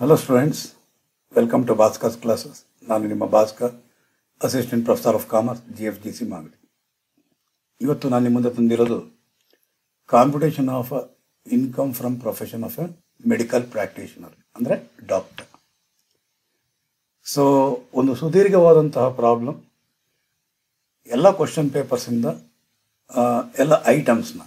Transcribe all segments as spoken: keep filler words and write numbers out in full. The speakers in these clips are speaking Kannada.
Hello students, welcome to Bhaskar classes. ನಾನು ನಿಮ್ಮ Bhaskar, assistant professor of commerce, G F G C Magadi. ಇವತ್ತು ನಾನು ನಿಮ್ಮ ಮುಂದೆ ತಂದಿರೋದು computation of income from profession of a medical practitioner, ಅಂದರೆ ಡಾಕ್ಟರ್. ಸೊ ಒಂದು ಸುದೀರ್ಘವಾದಂತಹ ಪ್ರಾಬ್ಲಮ್. ಎಲ್ಲ ಕ್ವಶನ್ ಪೇಪರ್ಸಿಂದ ಎಲ್ಲ ಐಟಮ್ಸ್ನ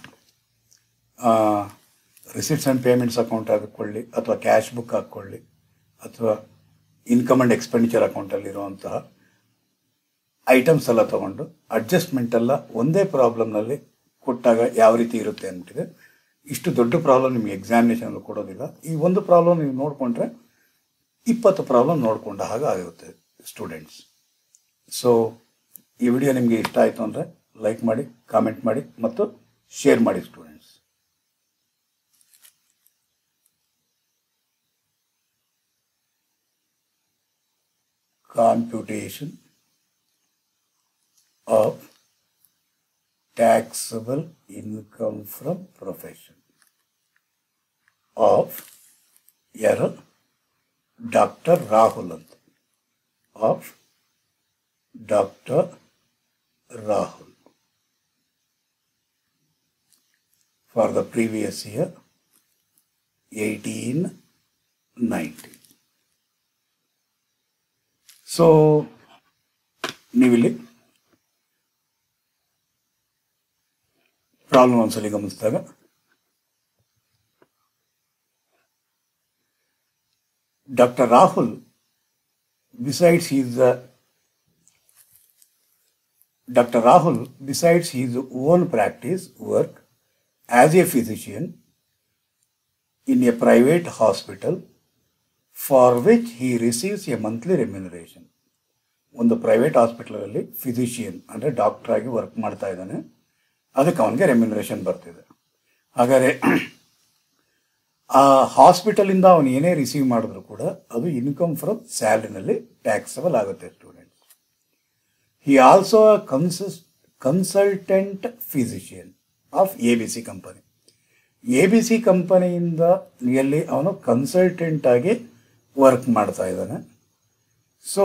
ರಿಸಿಟ್ಸ್ ಆ್ಯಂಡ್ ಪೇಮೆಂಟ್ಸ್ ಅಕೌಂಟ್ ಹಾಕೊಳ್ಳಿ, ಅಥವಾ ಕ್ಯಾಶ್ ಬುಕ್ ಹಾಕ್ಕೊಳ್ಳಿ, ಅಥವಾ ಇನ್ಕಮ್ ಆ್ಯಂಡ್ ಎಕ್ಸ್ಪೆಂಡಿಚರ್ ಅಕೌಂಟಲ್ಲಿರುವಂತಹ ಐಟಮ್ಸ್ ಎಲ್ಲ ತೊಗೊಂಡು ಅಡ್ಜಸ್ಟ್ಮೆಂಟ್ ಎಲ್ಲ ಒಂದೇ ಪ್ರಾಬ್ಲಮ್ನಲ್ಲಿ ಕೊಟ್ಟಾಗ ಯಾವ ರೀತಿ ಇರುತ್ತೆ ಅಂದ್ಬಿಟ್ಟಿದೆ. ಇಷ್ಟು ದೊಡ್ಡ ಪ್ರಾಬ್ಲಮ್ ನಿಮಗೆ ಎಕ್ಸಾಮಿನೇಷನಲ್ಲಿ ಕೊಡೋದಿಲ್ಲ. ಈ ಒಂದು ಪ್ರಾಬ್ಲಮ್ ನೀವು ನೋಡಿಕೊಂಡ್ರೆ ಇಪ್ಪತ್ತು ಪ್ರಾಬ್ಲಮ್ ನೋಡಿಕೊಂಡ ಹಾಗೆ ಆಗುತ್ತೆ ಸ್ಟೂಡೆಂಟ್ಸ್. ಸೊ ಈ ವಿಡಿಯೋ ನಿಮಗೆ ಇಷ್ಟ ಆಯಿತು ಅಂದರೆ ಲೈಕ್ ಮಾಡಿ, ಕಾಮೆಂಟ್ ಮಾಡಿ ಮತ್ತು ಶೇರ್ ಮಾಡಿ students. Computation of taxable income from profession of ಯಾರು ಡಾಕ್ಟರ್ ರಾಹುಲ್ ಅಂತ, of doctor Rahul for the previous year eighteen nineteen. So ನೀವಿಲ್ಲಿ ಪ್ರಾಬ್ಲಮ್ ಒಂದ್ಸಲಿ ಗಮನಿಸಿದಾಗ doctor Rahul besides his doctor Rahul besides his own practice work as a physician in a private hospital for which he receives a monthly remuneration. ಒಂದು ಪ್ರೈವೇಟ್ ಹಾಸ್ಪಿಟಲಲ್ಲಿ ಫಿಸಿಷಿಯನ್ ಅಂದರೆ ಡಾಕ್ಟರ್ ಆಗಿ ವರ್ಕ್ ಮಾಡ್ತಾ ಇದ್ದಾನೆ, ಅದಕ್ಕೆ ಅವನಿಗೆ ರೆಮ್ಯುನರೇಷನ್ ಬರ್ತಿದೆ. ಹಾಗಾದರೆ ಆ ಹಾಸ್ಪಿಟಲಿಂದ ಅವನು ಏನೇ ರಿಸೀವ್ ಮಾಡಿದ್ರು ಕೂಡ ಅದು ಇನ್ಕಮ್ ಫ್ರಮ್ ಸ್ಯಾಲರಿನಲ್ಲಿ ಟ್ಯಾಕ್ಸಬಲ್ ಆಗುತ್ತೆ ಸ್ಟೂಡೆಂಟ್ಸ್. ಹಿ ಆಲ್ಸೋ ಕನ್ಸಸ್ consultant physician of A B C company. A B C ಕಂಪನಿಯಿಂದ ಎಲ್ಲಿ ಅವನು ಕನ್ಸಲ್ಟೆಂಟ್ ಆಗಿ ವರ್ಕ್ ಮಾಡ್ತಾ ಇದ್ದಾನೆ. ಸೊ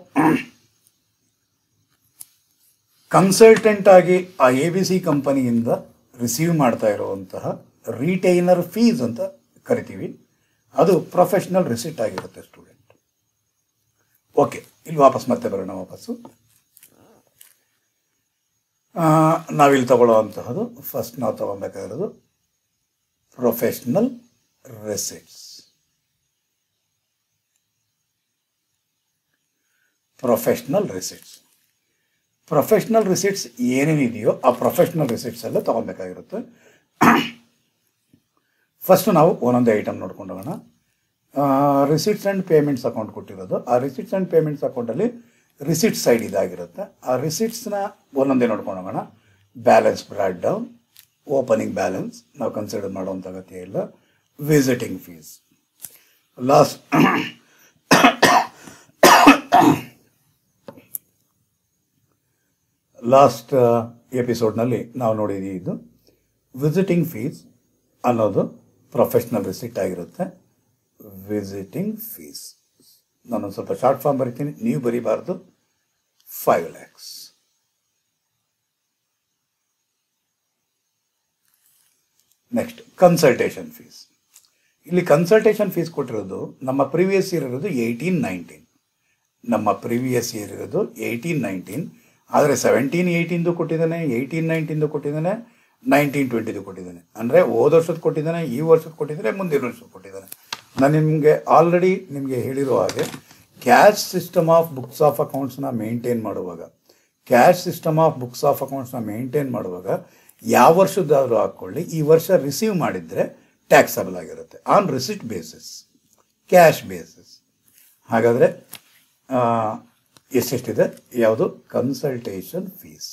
ಕನ್ಸಲ್ಟೆಂಟ್ ಆಗಿ ಆ ಎ ಬಿ ಸಿ ಕಂಪನಿಯಿಂದ ರಿಸೀವ್ ಮಾಡ್ತಾ ಇರುವಂತಹ ರಿಟೈನರ್ ಫೀಸ್ ಅಂತ ಕರಿತೀವಿ, ಅದು ಪ್ರೊಫೆಷನಲ್ ರಿಸಿಟ್ ಆಗಿರುತ್ತೆ ಸ್ಟೂಡೆಂಟ್. ಓಕೆ, ಇಲ್ಲಿ ವಾಪಸ್ ಮತ್ತೆ ಬರೋಣ. ವಾಪಸ್ಸು ನಾವಿಲ್ಲಿ ತಗೊಳ್ಳೋವಂತಹದ್ದು ಫಸ್ಟ್ ನಾವು ತಗೊಬೇಕಾಗಿರೋದು professional receipts. Professional receipts professional receipts ಏನೇನಿದೆಯೋ ಆ ಪ್ರೊಫೆಷನಲ್ ರಿಸಿಟ್ಸ್ ಎಲ್ಲ ತಗೊಬೇಕಾಗಿರುತ್ತೆ. ಫಸ್ಟ್ ನಾವು ಒಂದೊಂದೇ ಐಟಮ್ ನೋಡ್ಕೊಂಡು ಹೋಗೋಣ. ರಿಸಿಟ್ಸ್ ಆ್ಯಂಡ್ ಪೇಮೆಂಟ್ಸ್ ಅಕೌಂಟ್ ಕೊಟ್ಟಿರೋದು, ಆ ರಿಸಿಟ್ಸ್ ಆ್ಯಂಡ್ ಪೇಮೆಂಟ್ಸ್ ಅಕೌಂಟಲ್ಲಿ ರಿಸಿಟ್ ಸೈಡ್ ಇದಾಗಿರುತ್ತೆ. ಆ ರಿಸಿಟ್ಸ್ನ ಒಂದೊಂದೇ ನೋಡ್ಕೊಂಡು ಹೋಗೋಣ. Balance brought down, opening balance ನಾವು ಕನ್ಸಿಡರ್ ಮಾಡುವಂಥ ಅಗತ್ಯ ಇಲ್ಲ, ವಿಸಿಟಿಂಗ್ ಫೀಸ್. ಲಾಸ್ಟ್ ಲಾಸ್ಟ್ ಎಪಿಸೋಡ್ನಲ್ಲಿ ನಾವು ನೋಡಿದ್ದೀವಿ, ಇದು ವಿಸಿಟಿಂಗ್ ಫೀಸ್ ಅನ್ನೋದು ಪ್ರೊಫೆಷ್ನಲ್ ರಿಸಿಟ್ ಆಗಿರುತ್ತೆ. ವಿಸಿಟಿಂಗ್ ಫೀಸ್ ನಾನೊಂದು ಸ್ವಲ್ಪ ಶಾರ್ಟ್ ಫಾರ್ಮ್ ಬರಿತೀನಿ, ನೀವು ಬರೀಬಾರ್ದು. Five lakhs. Next consultation fees. ಇಲ್ಲಿ ಕನ್ಸಲ್ಟೇಷನ್ ಫೀಸ್ ಕೊಟ್ಟಿರೋದು ನಮ್ಮ ಪ್ರೀವಿಯಸ್ ಇಯರ್ ಇರೋದು ಏಯ್ಟೀನ್ ನೈನ್ಟೀನ್ ನಮ್ಮ ಪ್ರೀವಿಯಸ್ ಇಯರ್ ಇರೋದು ಏಯ್ಟೀನ್ ನೈನ್ಟೀನ್ ಆದರೆ ಸೆವೆಂಟೀನ್ ಏಯ್ಟೀನ್ದು ಕೊಟ್ಟಿದ್ದಾನೆ, ಏಯ್ಟೀನ್ ನೈನ್ಟೀನ್ದು ಕೊಟ್ಟಿದ್ದಾನೆ, ನೈನ್ಟೀನ್ ಟ್ವೆಂಟಿದು ಕೊಟ್ಟಿದ್ದಾನೆ. ಅಂದರೆ ಹೋದ ವರ್ಷದ ಕೊಟ್ಟಿದ್ದಾನೆ, ಈ ವರ್ಷದ ಕೊಟ್ಟಿದ್ದಾನೆ, ಮುಂದಿನ ವರ್ಷದ ಕೊಟ್ಟಿದ್ದಾನೆ. ನಾನು ನಿಮಗೆ ಆಲ್ರೆಡಿ ನಿಮಗೆ ಹೇಳಿರೋ ಹಾಗೆ cash system of books of ಅಕೌಂಟ್ಸ್ನ ಮೇಂಟೈನ್ ಮಾಡುವಾಗ cash system of books of ಅಕೌಂಟ್ಸ್ನ ಮೇಂಟೈನ್ ಮಾಡುವಾಗ ಯಾವ ವರ್ಷದಾದರೂ ಹಾಕ್ಕೊಳ್ಳಿ, ಈ ವರ್ಷ ರಿಸೀವ್ ಮಾಡಿದರೆ ಟ್ಯಾಕ್ಸಬಲ್ ಆಗಿರುತ್ತೆ on receipt basis, cash basis. ಹಾಗಾದರೆ ಎಷ್ಟೆಷ್ಟಿದೆ? ಯಾವುದು? Consultation fees.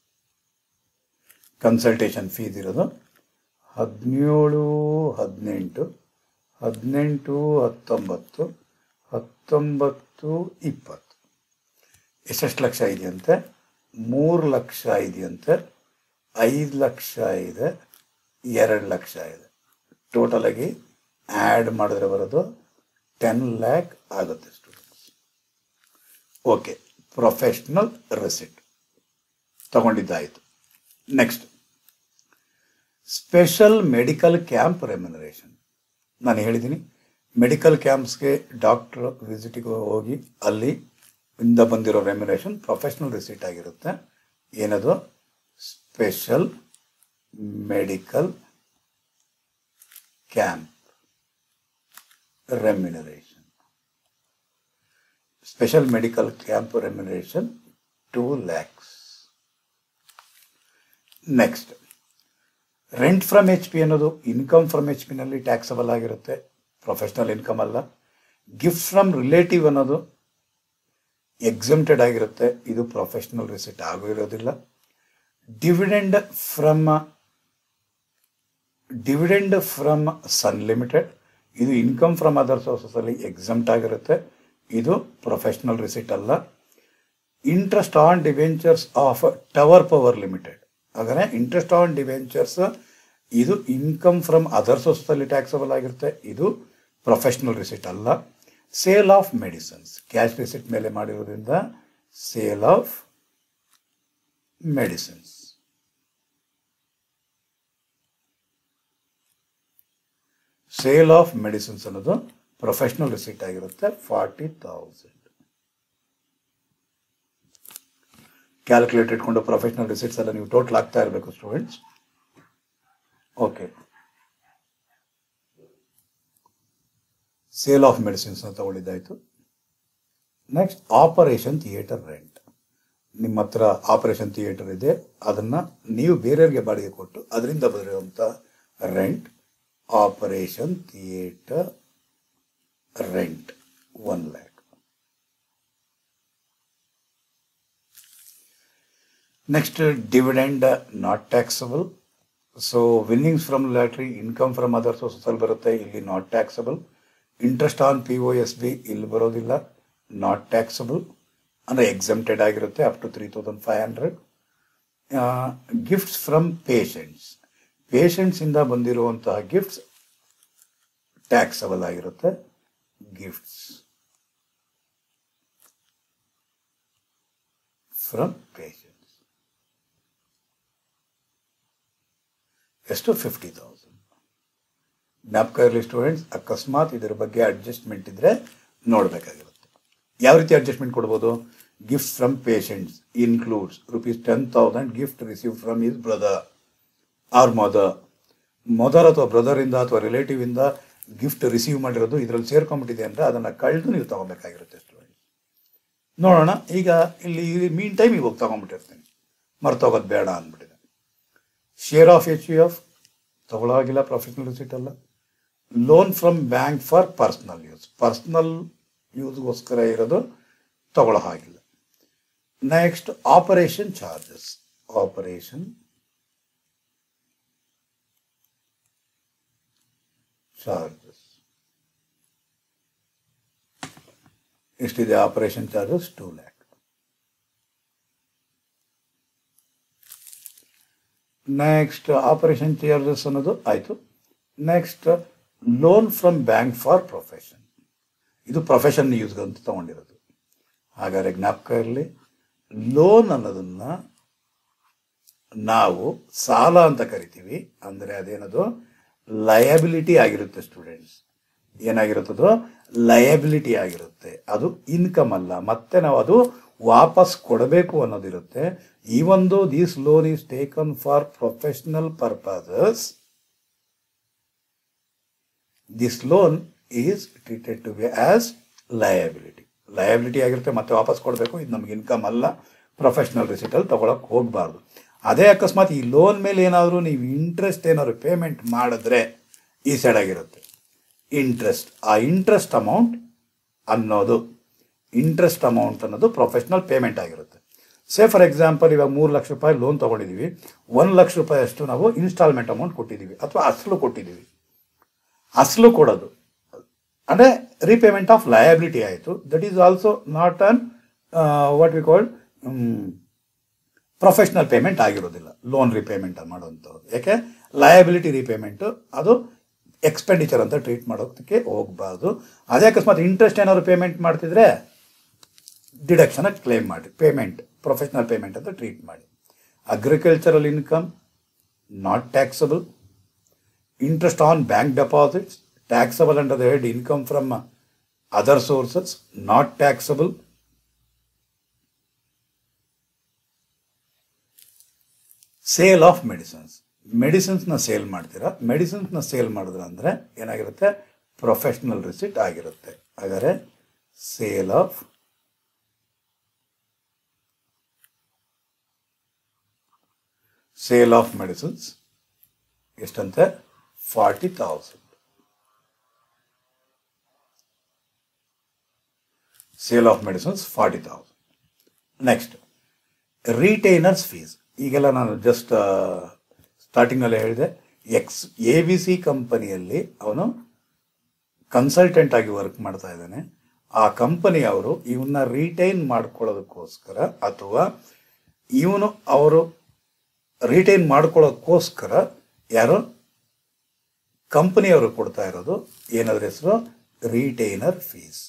ಕನ್ಸಲ್ಟೇಷನ್ ಫೀಸ್ ಇರೋದು ಹದಿನೇಳು ಹದಿನೆಂಟು ಹದಿನೆಂಟು ಹತ್ತೊಂಬತ್ತು ಹತ್ತೊಂಬತ್ತು ಇಪ್ಪತ್ತು. ಎಷ್ಟೆಷ್ಟು ಲಕ್ಷ ಇದೆಯಂತೆ? ಮೂರು ಲಕ್ಷ ಇದೆಯಂತೆ, ಐದು ಲಕ್ಷ ಇದೆ, ಎರಡು ಲಕ್ಷ ಇದೆ. ಟೋಟಲಾಗಿ ಆ್ಯಡ್ ಮಾಡಿದ್ರೆ ಬರೋದು ಟೆನ್ ಲ್ಯಾಕ್ ಆಗುತ್ತೆ ಸ್ಟೂಡೆಂಟ್ಸ್. ಓಕೆ, ಪ್ರೊಫೆಷ್ನಲ್ ರಿಸಿಟ್ ತಗೊಂಡಿದ್ದಾಯಿತು. Next, special medical camp remuneration. ನಾನು ಹೇಳಿದ್ದೀನಿ, ಮೆಡಿಕಲ್ ಕ್ಯಾಂಪ್ಸ್ಗೆ ಡಾಕ್ಟರ್ ವಿಸಿಟಿಗೆ ಹೋಗಿ ಅಲ್ಲಿ ಇಂದ ಬಂದಿರೋ ರೆಮ್ಯುನರೇಷನ್ ಪ್ರೊಫೆಷ್ನಲ್ ರಿಸಿಟ್ ಆಗಿರುತ್ತೆ. ಏನದು? Special medical camp remuneration. Special medical camp remuneration two lakhs. Next, rent from H P ಅನ್ನೋದು ಇನ್ಕಮ್ ಫ್ರಮ್ ಎಚ್ ಪಿನಲ್ಲಿ ಟ್ಯಾಕ್ಸಬಲ್ ಆಗಿರುತ್ತೆ, ಪ್ರೊಫೆಷ್ನಲ್ ಇನ್ಕಮ್ ಅಲ್ಲ. ಗಿಫ್ಟ್ ಫ್ರಮ್ ರಿಲೇಟಿವ್ ಅನ್ನೋದು ಎಕ್ಸೆಂಪ್ಟೆಡ್ ಆಗಿರುತ್ತೆ, ಇದು ಪ್ರೊಫೆಷ್ನಲ್ ರಿಸಿಟ್ ಆಗೂ ಇರೋದಿಲ್ಲ. Dividend from dividend from Sun Limited, ಇದು ಇನ್ಕಮ್ ಫ್ರಮ್ ಅದರ್ ಸೋರ್ಸಸ್ ಅಲ್ಲಿ ಎಕ್ಸೆಂಪ್ಟ್ ಆಗಿರುತ್ತೆ, ಇದು ಪ್ರೊಫೆಷ್ನಲ್ ರಿಸಿಟ್ ಅಲ್ಲ. Interest on debentures of Tower Power Limited, ಹಾಗಾದರೆ ಇಂಟ್ರೆಸ್ಟ್ ಆನ್ ಡಿವೆಂಚರ್ಸ್ ಇದು ಇನ್ಕಮ್ ಫ್ರಮ್ ಅದರ್ ಸೋರ್ಸಸ್ ಅಲ್ಲಿ ಟ್ಯಾಕ್ಸಬಲ್ ಆಗಿರುತ್ತೆ, ಇದು ಪ್ರೊಫೆಷ್ನಲ್ ರಿಸಿಟ್ ಅಲ್ಲ. Sale of medicines, cash receipt ಮೇಲೆ ಮಾಡಿರೋದ್ರಿಂದ sale of medicines. Sale of medicines ಅನ್ನೋದು ಪ್ರೊಫೆಷ್ನಲ್ ರಿಸಿಟ್ ಆಗಿರುತ್ತೆ, ಫಾರ್ಟಿ ತೌಸಂಡ್. ಕ್ಯಾಲ್ಕುಲೇಟ್ ಇಟ್ಕೊಂಡು ಪ್ರೊಫೆಷ್ನಲ್ ರಿಸಿಟ್ಸ್ ಎಲ್ಲ ನೀವು ಟೋಟಲ್ ಆಗ್ತಾ ಇರಬೇಕು students. Okay, sale of medicines ಅಂತ ತಗೊಂಡಿದ್ದಾಯಿತು. Next, operation theatre rent. ನಿಮ್ಮ ಹತ್ರ ಆಪರೇಷನ್ ಥಿಯೇಟರ್ ಇದೆ, ಅದನ್ನು ನೀವು ಬೇರೆಯವರಿಗೆ ಬಾಡಿಗೆ ಕೊಟ್ಟು ಅದರಿಂದ ಬರೆಯುವಂಥ rent operation theatre rent one lakh. Next, dividend not taxable. So winnings from lottery income from other sources ಅಲ್ಲಿ ಬರುತ್ತೆ, ಇಲ್ಲಿ not taxable. Interest on P O S B ಇಲ್ಲಿ ಬರೋದಿಲ್ಲ, ನಾಟ್ ಟ್ಯಾಕ್ಸಬಲ್ ಅಂದರೆ ಎಕ್ಸೆಂಪ್ಟೆಡ್ ಆಗಿರುತ್ತೆ up to three thousand five hundred. Gifts from patients, ಪೇಷಂಟ್ಸಿಂದ ಬಂದಿರುವಂತಹ ಗಿಫ್ಟ್ಸ್ ಟ್ಯಾಕ್ಸಬಲ್ ಆಗಿರುತ್ತೆ. ಗಿಫ್ಟ್ಸ್ ಫ್ರಮ್ ಪೇಷಂಟ್ಸ್ ಎಷ್ಟು? Fifty thousand. ಜ್ಞಾಪಕ ಇರಲಿ ಸ್ಟೂಡೆಂಟ್ಸ್, ಅಕಸ್ಮಾತ್ ಇದರ ಬಗ್ಗೆ ಅಡ್ಜಸ್ಟ್ಮೆಂಟ್ ಇದ್ರೆ ನೋಡಬೇಕಾಗಿರುತ್ತೆ. ಯಾವ ರೀತಿ ಅಡ್ಜಸ್ಟ್ಮೆಂಟ್ ಕೊಡ್ಬೋದು? Gift from patients includes rupees ten thousand gift receive from his brother or mother. Mother ಅಥವಾ ಬ್ರದರಿಂದ ಅಥವಾ ರಿಲೇಟಿವ್ ಇಂದ ಗಿಫ್ಟ್ ರಿಸೀವ್ ಮಾಡಿರೋದು ಇದರಲ್ಲಿ ಸೇರ್ಕೊಂಡ್ಬಿಟ್ಟಿದೆ ಅಂದರೆ ಅದನ್ನು ಕಳೆದು ನೀವು ತಗೋಬೇಕಾಗಿರುತ್ತೆ ಸ್ಟೂಡೆಂಟ್ಸ್. ನೋಡೋಣ, ಈಗ ಇಲ್ಲಿ ಮೀನ್ ಟೈಮ್ ಇವಾಗ ತಗೊಂಡ್ಬಿಟ್ಟಿರ್ತೀನಿ, ಮರ್ತೋಗೋದು ಬೇಡ ಅಂದ್ಬಿಟ್ಟಿದೆ. Share of H U F ತಗೊಳ್ಳೋಗಿಲ್ಲ, ಪ್ರೊಫೆಷನಲ್ ರಿಸಿಟ್ ಅಲ್ಲ. Loan from bank for personal use, personal ಯೂಸ್ಗೋಸ್ಕರ ಇರೋದು ತಗೊಳ್ಳೋ ಹಾಗಿಲ್ಲ. Next, operation charges. Operation charges ಎಷ್ಟಿದೆ? Operation charges two lakh. Next, operation charges ಅನ್ನೋದು ಆಯಿತು. Next, loan from bank for profession, ಇದು ಪ್ರೊಫೆಷನ್ ಯೂಸ್ಗೆ ಅಂತ ತಗೊಂಡಿರೋದು. ಹಾಗಾದರೆ ಜ್ಞಾಪಕ ಇರಲಿ, ಲೋನ್ ಅನ್ನೋದನ್ನು ನಾವು ಸಾಲ ಅಂತ ಕರಿತೀವಿ, ಅಂದರೆ ಅದೇನದು ಲಯಬಿಲಿಟಿ ಆಗಿರುತ್ತೆ ಸ್ಟೂಡೆಂಟ್ಸ್. ಏನಾಗಿರುತ್ತದು? ಲಯಬಿಲಿಟಿ ಆಗಿರುತ್ತೆ, ಅದು ಇನ್ಕಮ್ ಅಲ್ಲ. ಮತ್ತೆ ನಾವು ಅದು ವಾಪಸ್ ಕೊಡಬೇಕು ಅನ್ನೋದಿರುತ್ತೆ. Even though this loan is taken for professional purposes, this loan is treated to be as liability. Liability ಆಗಿರುತ್ತೆ, ಮತ್ತೆ ವಾಪಸ್ ಕೊಡಬೇಕು, ಇದು ನಮ್ಗೆ ಇನ್ಕಮ್ ಅಲ್ಲ, ಪ್ರೊಫೆಷನಲ್ ರಿಸಿಟಲ್ಲಿ ತಗೊಳಕ್ಕೆ ಹೋಗಬಾರ್ದು. ಅದೇ ಅಕಸ್ಮಾತ್ ಈ ಲೋನ್ ಮೇಲೆ ಏನಾದರೂ ನೀವು ಇಂಟ್ರೆಸ್ಟ್ ಏನಾದ್ರು ಪೇಮೆಂಟ್ ಮಾಡಿದ್ರೆ ಈ ಸೈಡ್ ಆಗಿರುತ್ತೆ ಇಂಟ್ರೆಸ್ಟ್. ಆ ಇಂಟ್ರೆಸ್ಟ್ ಅಮೌಂಟ್ ಅನ್ನೋದು ಇಂಟ್ರೆಸ್ಟ್ ಅಮೌಂಟ್ ಅನ್ನೋದು ಪ್ರೊಫೆಷನಲ್ ಪೇಮೆಂಟ್ ಆಗಿರುತ್ತೆ. ಸೇ ಫಾರ್ ಎಕ್ಸಾಂಪಲ್, ಇವಾಗ ಮೂರು ಲಕ್ಷ ರೂಪಾಯಿ ಲೋನ್ ತೊಗೊಂಡಿದ್ದೀವಿ, ಒಂದು ಲಕ್ಷ ರೂಪಾಯಿ ಅಷ್ಟು ನಾವು ಇನ್ಸ್ಟಾಲ್ಮೆಂಟ್ ಅಮೌಂಟ್ ಕೊಟ್ಟಿದ್ದೀವಿ ಅಥವಾ ಅಸಲು ಕೊಟ್ಟಿದ್ದೀವಿ. ಅಸಲು ಕೊಡೋದು ಅಂದರೆ ರೀಪೇಮೆಂಟ್ ಆಫ್ ಲಯಬಿಲಿಟಿ ಆಯಿತು. That is also not an what we called professional payment ಆಗಿರೋದಿಲ್ಲ ಲೋನ್ ರಿಪೇಮೆಂಟ್ ಮಾಡುವಂಥದ್ದು. ಯಾಕೆ? ಲಯಬಿಲಿಟಿ ರಿಪೇಮೆಂಟು ಅದು ಎಕ್ಸ್ಪೆಂಡಿಚರ್ ಅಂತ ಟ್ರೀಟ್ ಮಾಡೋದಕ್ಕೆ ಹೋಗಬಾರ್ದು. ಅದೇ ಅಕಸ್ಮಾತ್ ಇಂಟ್ರೆಸ್ಟ್ ಏನಾದ್ರು ಪೇಮೆಂಟ್ ಮಾಡ್ತಿದ್ರೆ ಡಿಡಕ್ಷನ್ ಕ್ಲೇಮ್ ಮಾಡಿ, ಪೇಮೆಂಟ್ ಪ್ರೊಫೆಷನಲ್ ಪೇಮೆಂಟ್ ಅಂತ ಟ್ರೀಟ್ ಮಾಡಿ. Agricultural income not taxable. Interest on bank deposits taxable under the head income from other sources, not taxable. Sale of medicines, ಮೆಡಿಸಿನ್ಸ್ನ ಸೇಲ್ ಮಾಡ್ತೀರಾ, ಮೆಡಿಸಿನ್ಸ್ನ ಸೇಲ್ ಮಾಡಿದ್ರ ಅಂದರೆ ಏನಾಗಿರುತ್ತೆ, ಪ್ರೊಫೆಷನಲ್ ರಿಸಿಟ್ ಆಗಿರುತ್ತೆ. ಹಾಗಾದರೆ sale of sale of medicines ಎಷ್ಟಂತೆ, forty thousand. Sale of medicines forty thousand. Next retainers fees. ಈಗೆಲ್ಲ ನಾನು ಜಸ್ಟ್ ಸ್ಟಾರ್ಟಿಂಗಲ್ಲೇ ಹೇಳಿದೆ, ಎಕ್ಸ್ ಎ ಬಿ ಸಿ ಕಂಪನಿಯಲ್ಲಿ ಅವನು ಕನ್ಸಲ್ಟೆಂಟ್ ಆಗಿ ವರ್ಕ್ ಮಾಡ್ತಾ ಇದ್ದಾನೆ. ಆ ಕಂಪನಿಯವರು ಇವನ್ನ ರಿಟೈನ್ ಮಾಡ್ಕೊಳ್ಳೋದಕ್ಕೋಸ್ಕರ ಅಥವಾ ಇವನು ಅವರು ರಿಟೈನ್ ಮಾಡ್ಕೊಳ್ಳೋದಕ್ಕೋಸ್ಕರ ಯಾರು ಕಂಪನಿಯವರು ಕೊಡ್ತಾ ಇರೋದು ಏನಾದ್ರ ಹೆಸರು, ರಿಟೈನರ್ ಫೀಸ್.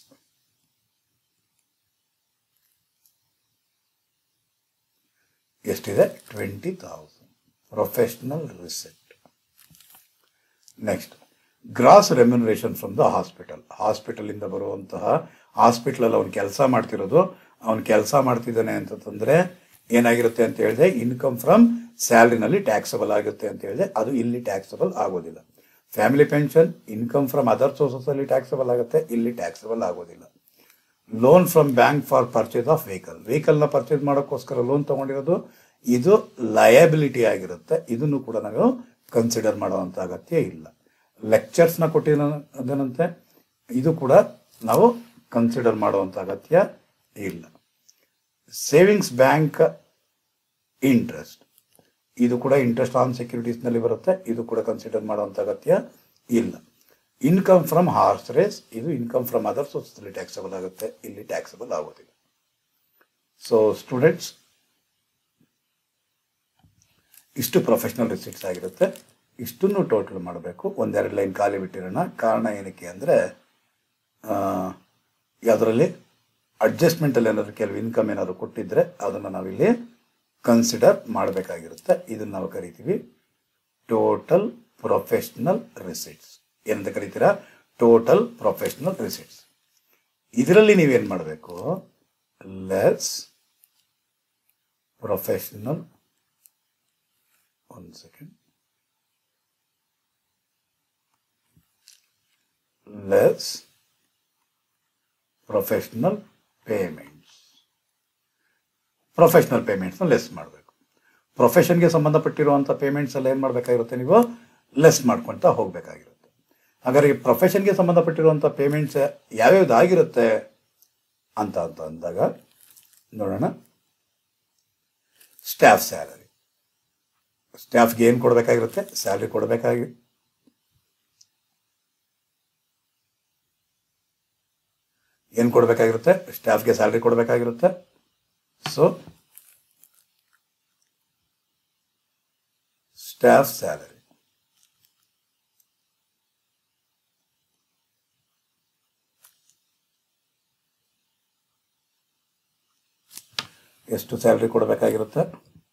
ಎಷ್ಟಿದೆ, twenty thousand professional receipt. Next gross remuneration from the hospital. ಹಾಸ್ಪಿಟಲಿಂದ ಬರುವಂತಹ, ಹಾಸ್ಪಿಟಲಲ್ಲಿ ಅವನು ಕೆಲಸ ಮಾಡ್ತಿರೋದು, ಅವನು ಕೆಲಸ ಮಾಡ್ತಿದ್ದಾನೆ ಅಂತಂದರೆ ಏನಾಗಿರುತ್ತೆ ಅಂತ ಹೇಳಿದೆ, ಇನ್ಕಮ್ ಫ್ರಮ್ ಸ್ಯಾಲ್ರಿನಲ್ಲಿ ಟ್ಯಾಕ್ಸಬಲ್ ಆಗುತ್ತೆ ಅಂತ ಹೇಳಿದೆ. ಅದು ಇಲ್ಲಿ ಟ್ಯಾಕ್ಸಬಲ್ ಆಗೋದಿಲ್ಲ. Family pension income from other ಸೋರ್ಸಸಲ್ಲಿ ಟ್ಯಾಕ್ಸಬಲ್ ಆಗುತ್ತೆ, ಇಲ್ಲಿ ಟ್ಯಾಕ್ಸಬಲ್ ಆಗೋದಿಲ್ಲ. Loan from bank for purchase of vehicle, ವೆಹಿಕಲ್ನ ಪರ್ಚೇಸ್ ಮಾಡೋಕ್ಕೋಸ್ಕರ ಲೋನ್ ತೊಗೊಂಡಿರೋದು, ಇದು ಲಯಬಿಲಿಟಿ ಆಗಿರುತ್ತೆ. ಇದನ್ನು ಕೂಡ ನಾವು ಕನ್ಸಿಡರ್ ಮಾಡುವಂಥ ಅಗತ್ಯ ಇಲ್ಲ. ಲೆಕ್ಚರ್ಸ್ನ ಕೊಟ್ಟಿರೋದಂತೆ, ಇದು ಕೂಡ ನಾವು ಕನ್ಸಿಡರ್ ಮಾಡುವಂಥ ಅಗತ್ಯ ಇಲ್ಲ. ಸೇವಿಂಗ್ಸ್ ಬ್ಯಾಂಕ್ ಇಂಟ್ರೆಸ್ಟ್, ಇದು ಕೂಡ ಇಂಟ್ರೆಸ್ಟ್ ಆನ್ ಸೆಕ್ಯೂರಿಟೀಸ್ನಲ್ಲಿ ಬರುತ್ತೆ, ಇದು ಕೂಡ ಕನ್ಸಿಡರ್ ಮಾಡುವಂಥ ಅಗತ್ಯ ಇಲ್ಲ. ಇನ್ಕಮ್ ಫ್ರಮ್ ಹಾರ್ಸ್ ರೇಸ್, ಇದು ಇನ್ಕಮ್ ಫ್ರಮ್ ಅದರ್ ಸೋರ್ಸಲ್ಲಿ ಟ್ಯಾಕ್ಸಬಲ್ ಆಗುತ್ತೆ, ಇಲ್ಲಿ ಟ್ಯಾಕ್ಸಬಲ್ ಆಗೋದಿಲ್ಲ. ಸೊ ಸ್ಟೂಡೆಂಟ್ಸ್, ಇಷ್ಟು ಪ್ರೊಫೆಷನಲ್ ರಿಸಿಟ್ಸ್ ಆಗಿರುತ್ತೆ. ಇಷ್ಟನ್ನು ಟೋಟಲ್ ಮಾಡಬೇಕು. ಒಂದೆರಡು ಲೈನ್ ಖಾಲಿ ಬಿಟ್ಟಿರೋಣ. ಕಾರಣ ಏನಕ್ಕೆ ಅಂದರೆ, ಯಾವುದರಲ್ಲಿ ಅಡ್ಜಸ್ಟ್ಮೆಂಟಲ್ಲಿ ಏನಾದರೂ ಕೆಲವು ಇನ್ಕಮ್ ಏನಾದರೂ ಕೊಟ್ಟಿದ್ದರೆ ಅದನ್ನು ನಾವಿಲ್ಲಿ ಕನ್ಸಿಡರ್ ಮಾಡಬೇಕಾಗಿರುತ್ತೆ. ಇದನ್ನು ನಾವು ಕರಿತೀವಿ ಟೋಟಲ್ ಪ್ರೊಫೆಷನಲ್ ರಿಸಿಟ್ಸ್. ಏನಂತ ಕರಿತೀರಾ, ಟೋಟಲ್ ಪ್ರೊಫೆಷನಲ್ ರಿಸಿಟ್ಸ್. ಇದರಲ್ಲಿ ನೀವೇನು ಮಾಡಬೇಕು, ಲೆಸ್ ಪ್ರೊಫೆಷನಲ್, ಒಂದು second, less professional payments. Professional ಪೇಮೆಂಟ್ಸ್ನ ಲೆಸ್ ಮಾಡಬೇಕು. ಪ್ರೊಫೆಷನ್ಗೆ ಸಂಬಂಧಪಟ್ಟಿರುವಂಥ ಪೇಮೆಂಟ್ಸ್ ಎಲ್ಲ ಏನು ಮಾಡಬೇಕಾಗಿರುತ್ತೆ, ನೀವು ಲೆಸ್ ಮಾಡ್ಕೊಳ್ತಾ ಹೋಗಬೇಕಾಗಿರುತ್ತೆ. ಹಾಗಾದ್ರೆ ಈ ಪ್ರೊಫೆಷನ್ಗೆ ಸಂಬಂಧಪಟ್ಟಿರುವಂಥ ಪೇಮೆಂಟ್ಸ್ ಯಾವ್ಯಾವ್ದು ಆಗಿರುತ್ತೆ ಅಂತ ಅಂತ ಅಂದಾಗ ನೋಡೋಣ. ಸ್ಟಾಫ್ ಸ್ಯಾಲರಿ, ಸ್ಟಾಫ್ಗೆ ಏನು ಕೊಡಬೇಕಾಗಿರುತ್ತೆ, ಸ್ಯಾಲ್ರಿ ಕೊಡಬೇಕಾಗಿ ಏನು ಕೊಡಬೇಕಾಗಿರುತ್ತೆ, ಸ್ಟಾಫ್ಗೆ ಸ್ಯಾಲ್ರಿ ಕೊಡಬೇಕಾಗಿರುತ್ತೆ. So staff salary. ಎಷ್ಟು ಸ್ಯಾಲ್ರಿ ಕೊಡಬೇಕಾಗಿರುತ್ತೆ,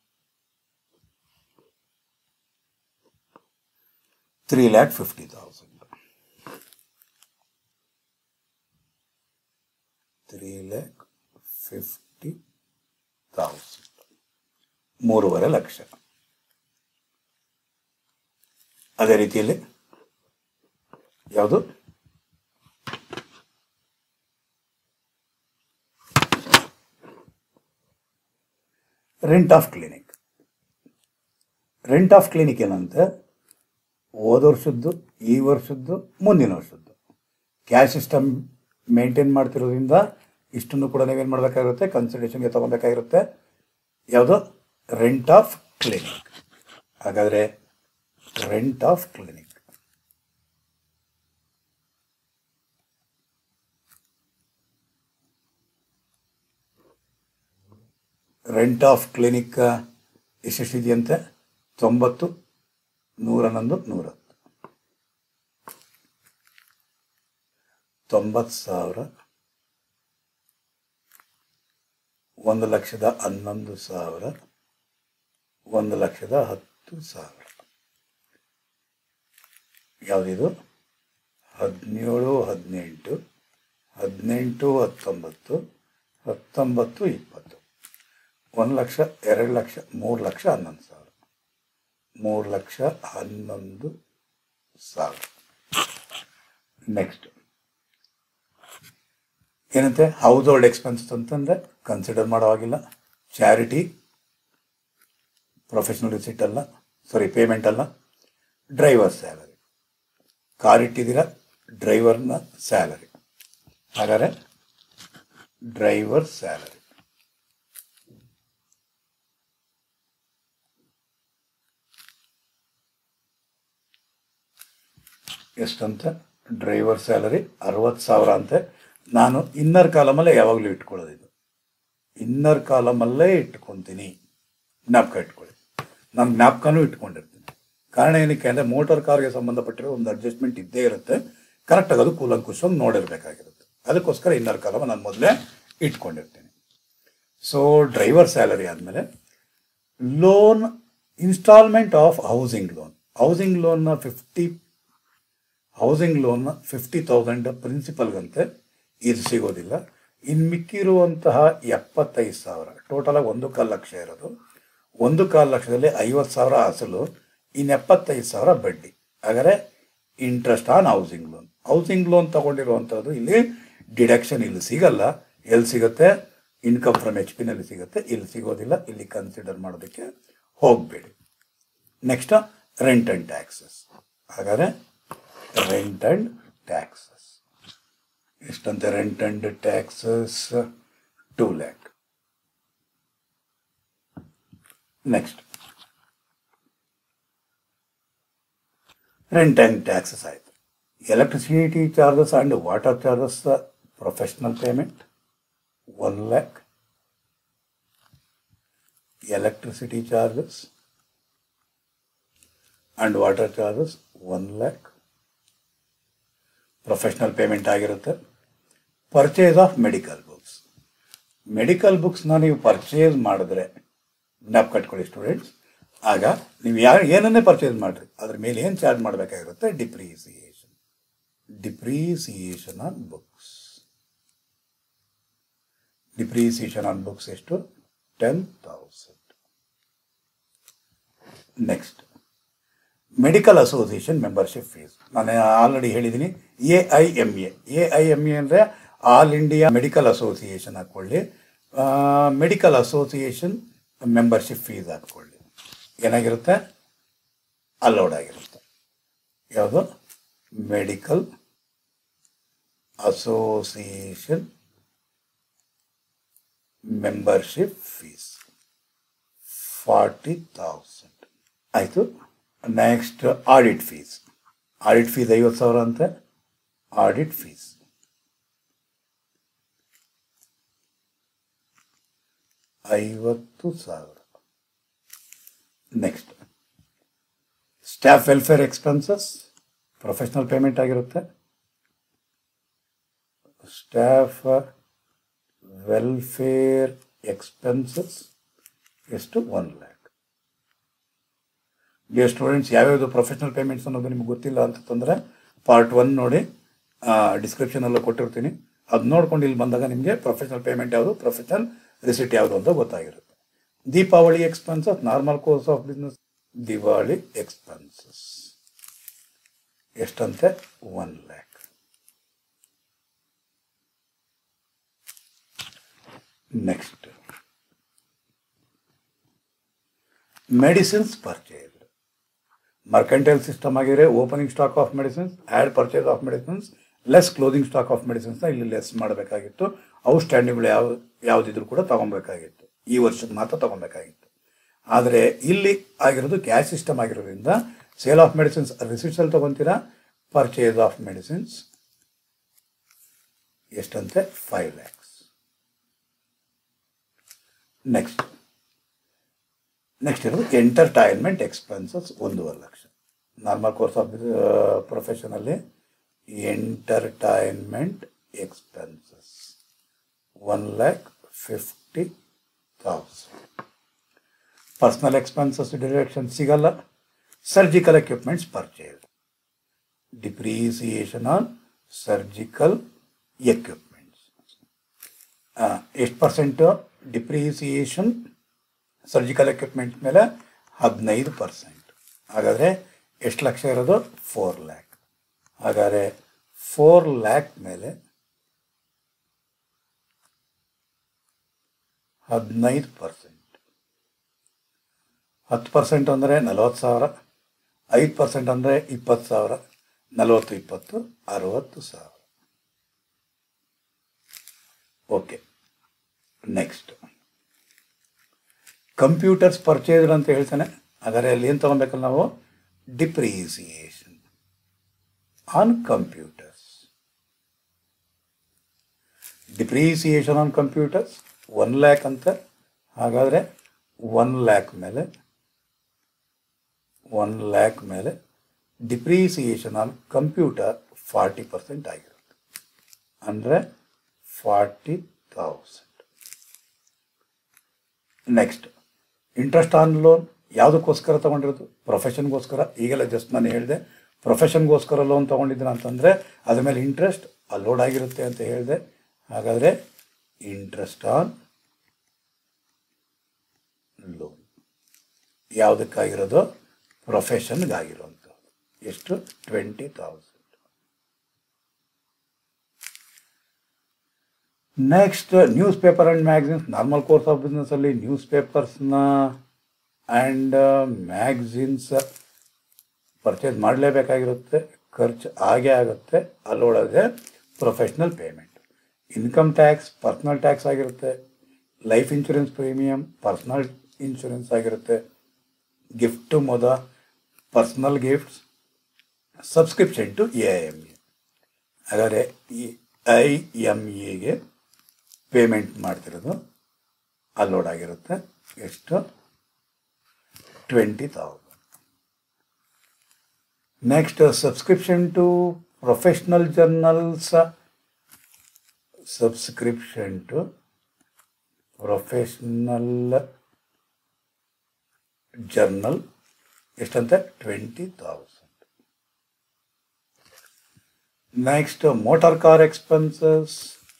three lakh fifty thousand. Three lakh fifty thousand, ಮೂರುವರೆ ಲಕ್ಷ. ಅದೇ ರೀತಿಯಲ್ಲಿ ಯಾವುದು, rent of clinic. Rent of clinic ಏನಂತೆ, ಹೋದ ವರ್ಷದ್ದು, ಈ ವರ್ಷದ್ದು, ಮುಂದಿನ ವರ್ಷದ್ದು ಕ್ಯಾಶ್ ಸಿಸ್ಟಮ್ ಮೇಂಟೈನ್ ಮಾಡ್ತಿರೋದ್ರಿಂದ ಇಷ್ಟನ್ನು ಕೂಡ ನೀವೇನು ಮಾಡಬೇಕಾಗಿರುತ್ತೆ, ಕನ್ಸಿಡರೇಷನ್ಗೆ ತಗೋಬೇಕಾಗಿರುತ್ತೆ. ಯಾವುದು, ರೆಂಟ್ ಆಫ್ ಕ್ಲಿನಿಕ್. ಹಾಗಾದರೆ rent of clinic rent of clinic ಎಷ್ಟೆಷ್ಟಿದೆಯಂತೆ, ತೊಂಬತ್ತು, ನೂರ ಹನ್ನೊಂದು, ನೂರತ್ತು. ತೊಂಬತ್ತು ಸಾವಿರ, ಒಂದು ಲಕ್ಷದ ಹನ್ನೊಂದು ಸಾವಿರ, ಒಂದು ಲಕ್ಷದ ಹತ್ತು ಸಾವಿರ. ಯಾವುದಿದು? ಹದಿನೇಳು ಹದಿನೆಂಟು, ಹದಿನೆಂಟು ಹತ್ತೊಂಬತ್ತು, ಹತ್ತೊಂಬತ್ತು ಇಪ್ಪತ್ತು. ಒಂದು ಲಕ್ಷ, ಎರಡು ಲಕ್ಷ, ಮೂರು ಲಕ್ಷ ಹನ್ನೊಂದು ಸಾವಿರ, ಮೂರು ಲಕ್ಷ ಹನ್ನೊಂದು ಸಾವಿರ. ನೆಕ್ಸ್ಟ್ ಏನಂತೆ? ಹೌಸ್ ಹೋಲ್ಡ್ ಎಕ್ಸ್ಪೆನ್ಸಸ್ ಅಂತಂದರೆ ಕನ್ಸಿಡರ್ ಮಾಡೋ ಹಾಗಿಲ್ಲ. ಚಾರಿಟಿ, ಪ್ರೊಫೆಷನಲ್ ರಿಸಿಟ್ ಅಲ್ಲ, ಸಾರಿ ಪೇಮೆಂಟ್ ಅಲ್ಲ. ಡ್ರೈವರ್ ಸ್ಯಾಲರಿ, ಕಾರ್ ಇಟ್ಟಿದ್ದೀರಾ, ಡ್ರೈವರ್ನ ಸ್ಯಾಲರಿ. ಹಾಗಾದರೆ ಡ್ರೈವರ್ ಸ್ಯಾಲರಿ ಎಷ್ಟಂತ? ಡ್ರೈವರ್ ಸ್ಯಾಲರಿ ಅರವತ್ತು ಸಾವಿರ ಅಂತೆ. ನಾನು ಇನ್ನರ್ ಕಾಲಮಲ್ಲೇ ಯಾವಾಗಲೂ ಇಟ್ಕೊಳ್ಳೋದಿದ್ದು, ಇನ್ನರ್ ಕಾಲಮಲ್ಲೇ ಇಟ್ಕೊತೀನಿ. ಜ್ಞಾಪಕ ಇಟ್ಕೊಳ್ಳಿ. ನಾನು ಜ್ಞಾಪಕನೂ ಇಟ್ಕೊಂಡಿರ್ತೀನಿ. ಕಾರಣ ಏನಕ್ಕೆ ಅಂದರೆ ಮೋಟಾರ್ ಕಾರ್ಗೆ ಸಂಬಂಧಪಟ್ಟಿರೋ ಒಂದು ಅಡ್ಜಸ್ಟ್ಮೆಂಟ್ ಇದ್ದೇ ಇರುತ್ತೆ. ಕರೆಕ್ಟಾಗಿ ಅದು ಕೂಲಂಕುಷವಾಗಿ ನೋಡಿರಬೇಕಾಗಿರುತ್ತೆ. ಅದಕ್ಕೋಸ್ಕರ ಇನ್ನರ್ ಕಾಲಮ ನಾನು ಮೊದಲೇ ಇಟ್ಕೊಂಡಿರ್ತೀನಿ. ಸೊ ಡ್ರೈವರ್ ಸ್ಯಾಲರಿ ಆದಮೇಲೆ loan, instalment of housing loan. Housing ಲೋನ್ನ ಫಿಫ್ಟಿ ಹೌಸಿಂಗ್ ಲೋನ್ನ ಫಿಫ್ಟಿ ತೌಸಂಡ್ ಪ್ರಿನ್ಸಿಪಲ್ಗಂತೆ ಇದು ಸಿಗೋದಿಲ್ಲ. ಇನ್ನು ಮಿಕ್ಕಿರುವಂತಹ ಎಪ್ಪತ್ತೈದು ಸಾವಿರ, ಟೋಟಲಾಗಿ ಒಂದು ಕಾಲು ಲಕ್ಷ ಇರೋದು. ಒಂದು ಕಾಲು ಲಕ್ಷದಲ್ಲಿ ಐವತ್ತು ಸಾವಿರ ಅಸಲು, ಇನ್ನು ಎಪ್ಪತ್ತೈದು ಸಾವಿರ ಬಡ್ಡಿ. ಹಾಗಾದರೆ interest on housing loan. Housing loan ತಗೊಂಡಿರುವಂಥದ್ದು ಇಲ್ಲಿ ಡಿಡಕ್ಷನ್ ಇಲ್ಲಿ ಸಿಗಲ್ಲ. ಎಲ್ಲಿ ಸಿಗುತ್ತೆ? ಇನ್ಕಮ್ ಫ್ರಮ್ ಎಚ್ ಪಿನಲ್ಲಿ ಸಿಗುತ್ತೆ, ಇಲ್ಲಿ ಸಿಗೋದಿಲ್ಲ. ಇಲ್ಲಿ ಕನ್ಸಿಡರ್ ಮಾಡೋದಕ್ಕೆ ಹೋಗಬೇಡಿ. Next rent and taxes. ಹಾಗಾದರೆ ರೆಂಟ್ ಆ್ಯಂಡ್ ಟ್ಯಾಕ್ಸಸ್ ಎಷ್ಟಂತೆ? Rent and taxes two lakh. Next rent and taxes ಆಯಿತು. Electricity charges and water charges professional payment one lakh. Electricity charges and water charges one lakh professional payment ಆಗಿರುತ್ತೆ. Purchase of medical books. Medical ಬುಕ್ಸ್ನ ನೀವು ಪರ್ಚೇಸ್ ಮಾಡಿದ್ರೆ, ಜ್ಞಾಪಕ ಕಟ್ಕೊಳ್ಳಿ ಸ್ಟೂಡೆಂಟ್ಸ್, ಆಗ ನೀವು ಯಾರು ಏನನ್ನೇ ಪರ್ಚೇಸ್ ಮಾಡಿರಿ ಅದ್ರ ಮೇಲೆ ಏನು ಚಾರ್ಜ್ ಮಾಡಬೇಕಾಗಿರುತ್ತೆ? Depreciation. Depreciation on books. Depreciation on books ಎಷ್ಟು? Ten thousand. Next medical association membership fees. ನಾನು ಆಲ್ರೆಡಿ ಹೇಳಿದ್ದೀನಿ, A I M A. A I M A ಅಂದರೆ ಆಲ್ ಇಂಡಿಯಾ ಮೆಡಿಕಲ್ ಅಸೋಸಿಯೇಷನ್ ಹಾಕ್ಕೊಳ್ಳಿ. ಮೆಡಿಕಲ್ ಅಸೋಸಿಯೇಷನ್ ಮೆಂಬರ್ಶಿಪ್ ಫೀಸ್ ಹಾಕ್ಕೊಳ್ಳಿ. ಏನಾಗಿರುತ್ತೆ? ಅಲೌಡ್ ಆಗಿರುತ್ತೆ. ಯಾವುದು? Medical association membership fees forty thousand ಆಯಿತು. Next audit fees. Audit fees ಐವತ್ತು ಸಾವಿರ ಅಂತೆ. ಆಡಿಟ್ ಫೀಸ್ ಐವತ್ತು ಸಾವಿರ. Next staff welfare expenses professional payment ಆಗಿರುತ್ತೆ. ಸ್ಟಾಫ್ ವೆಲ್ಫೇರ್ ಎಕ್ಸ್ಪೆನ್ಸಸ್ ಎಷ್ಟು? ಒನ್ ಲ್ಯಾಕ್. ಡಿಯರ್ ಸ್ಟೂಡೆಂಟ್ಸ್, ಯಾವ್ಯಾವುದು ಪ್ರೊಫೆಷನಲ್ ಪೇಮೆಂಟ್ಸ್ ಅನ್ನೋದು ನಿಮ್ಗೆ ಗೊತ್ತಿಲ್ಲ ಅಂತಂದರೆ ಪಾರ್ಟ್ ಒನ್ ನೋಡಿ, ಡಿಸ್ಕ್ರಿಪ್ಷನಲ್ಲೂ ಕೊಟ್ಟಿರ್ತೀನಿ. ಅದು ನೋಡ್ಕೊಂಡು ಇಲ್ಲಿ ಬಂದಾಗ ನಿಮಗೆ ಪ್ರೊಫೆಷನಲ್ ಪೇಮೆಂಟ್ ಯಾವುದು, ಪ್ರೊಫೆಷನಲ್ ರಿಸಿಟ್ ಯಾವುದು ಅಂತ ಗೊತ್ತಾಗಿರುತ್ತೆ. Deepavali expenses, normal course of business. Diwali expenses ಎಷ್ಟಂತೆ? One lakh. Next medicines purchase. Mercantile system ಆಗಿದ್ರೆ opening stock of medicines, add purchase of medicines, less closing stock of ಮೆಡಿಸಿನ್ಸ್ನ ಇಲ್ಲಿ ಲೆಸ್ ಮಾಡಬೇಕಾಗಿತ್ತು. ಔಟ್ಸ್ಟ್ಯಾಂಡಿಂಗ್ಗಳು ಯಾವ ಯಾವುದಿದ್ರು ಕೂಡ ತೊಗೊಬೇಕಾಗಿತ್ತು, ಈ ವರ್ಷಕ್ಕೆ ಮಾತ್ರ ತೊಗೊಬೇಕಾಗಿತ್ತು. ಆದರೆ ಇಲ್ಲಿ ಆಗಿರೋದು ಕ್ಯಾಶ್ ಸಿಸ್ಟಮ್ ಆಗಿರೋದ್ರಿಂದ ಸೇಲ್ ಆಫ್ ಮೆಡಿಸಿನ್ಸ್ ರಿಸಿಟ್ಸಲ್ಲಿ ತೊಗೊತೀರಾ. ಪರ್ಚೇಸ್ ಆಫ್ ಮೆಡಿಸಿನ್ಸ್ ಎಷ್ಟಂತೆ? ಫೈವ್ ಲ್ಯಾಕ್ಸ್. ನೆಕ್ಸ್ಟ್ ನೆಕ್ಸ್ಟ್ ಇರೋದು ಎಂಟರ್ಟೈನ್ಮೆಂಟ್ ಎಕ್ಸ್ಪೆನ್ಸಸ್ ಒಂದೂವರೆ ಲಕ್ಷ. ನಾರ್ಮಲ್ ಕೋರ್ಸ್ ಆಫ್ ಪ್ರೊಫೆಷನಲ್ಲಿ entertainment expenses one lakh fifty thousand. Personal expenses deduction ಸಿಗಲ್ಲ. Surgical equipments purchase, depreciation on surgical equipments. ಎಷ್ಟು ಪರ್ಸೆಂಟು ಡಿಪ್ರಿಸಿಯೇಷನ್ ಸರ್ಜಿಕಲ್ ಎಕ್ವಿಪ್ಮೆಂಟ್ ಮೇಲೆ? ಹದಿನೈದು ಪರ್ಸೆಂಟ್. ಹಾಗಾದರೆ ಎಷ್ಟು ಲಕ್ಷ ಇರೋದು? ಫೋರ್ ಲ್ಯಾಕ್. ಹಾಗಾದರೆ ಫೋರ್ ಲ್ಯಾಕ್ ಮೇಲೆ ಹದಿನೈದು ಪರ್ಸೆಂಟ್, ಹತ್ತು ಪರ್ಸೆಂಟ್ ಅಂದರೆ ನಲವತ್ತು ಸಾವಿರ, ಐದು ಪರ್ಸೆಂಟ್ ಅಂದರೆ ಇಪ್ಪತ್ತು ಸಾವಿರ, ನಲವತ್ತು ಇಪ್ಪತ್ತು ಅರವತ್ತು ಸಾವಿರ. ಓಕೆ, ನೆಕ್ಸ್ಟ್ ಕಂಪ್ಯೂಟರ್ಸ್ ಪರ್ಚೇಸ್ಡ್ ಅಂತ ಹೇಳ್ತಾನೆ. ಹಾಗಾದರೆ ಅಲ್ಲಿ ಏನು ತೊಗೊಬೇಕಲ್ಲ ನಾವು? Depreciation on computers. Depreciation on computers one lakh ಅಂತ. ಹಾಗಾದರೆ ಒನ್ ಲ್ಯಾಕ್ ಮೇಲೆ ಒನ್ ಲ್ಯಾಕ್ ಮೇಲೆ depreciation on computer forty percent ಆಗಿರುತ್ತೆ, ಅಂದರೆ forty thousand. Next interest on loan. ಯಾವುದಕ್ಕೋಸ್ಕರ ತೊಗೊಂಡಿರೋದು? ಪ್ರೊಫೆಷನ್ಗೋಸ್ಕರ. ಈಗೆಲ್ಲ ಜಸ್ಟ್ ನಾನು ಹೇಳಿದೆ ಪ್ರೊಫೆಷನ್ಗೋಸ್ಕರ ಲೋನ್ ತೊಗೊಂಡಿದ್ದೀನಿ ಅಂತಂದರೆ ಅದ್ರ ಮೇಲೆ ಇಂಟ್ರೆಸ್ಟ್ ಲೋಡ್ ಆಗಿರುತ್ತೆ ಅಂತ ಹೇಳಿದೆ. ಹಾಗಾದರೆ ಇಂಟ್ರೆಸ್ಟ್ ಆನ್ ಲೋನ್ ಯಾವುದಕ್ಕಾಗಿರೋದು? ಪ್ರೊಫೆಷನ್ಗಾಗಿರೋಂಥದ್ದು. ಎಷ್ಟು? Twenty thousand. Next news paper and magazines. Normal course of ಬಿಸ್ನೆಸ್ಸಲ್ಲಿ ನ್ಯೂಸ್ ಪೇಪರ್ಸ್ನ ಆ್ಯಂಡ್ ಮ್ಯಾಗ್ಝಿನ್ಸ್ ಪರ್ಚೇಸ್ ಮಾಡಲೇಬೇಕಾಗಿರುತ್ತೆ, ಖರ್ಚು ಆಗೇ ಆಗುತ್ತೆ. ಅಲ್ಲೊಳಗೆ professional payment. Income tax personal tax ಆಗಿರುತ್ತೆ. Life insurance premium personal insurance ಆಗಿರುತ್ತೆ. ಗಿಫ್ಟ್ ಟು ಮೊದ personal gifts. Subscription to A I M A. ಹಾಗಾದರೆ ಈ ಐ ಎಮ್ ಎಗೆ ಪೇಮೆಂಟ್ ಮಾಡ್ತಿರೋದು ಅಲ್ಲೋಡ್ ಆಗಿರುತ್ತೆ. ಎಷ್ಟು? Twenty thousand. Next subscription to professional journals. Subscription to professional journal ಎಷ್ಟಂತೆ? Twenty thousand. Next motor car expenses.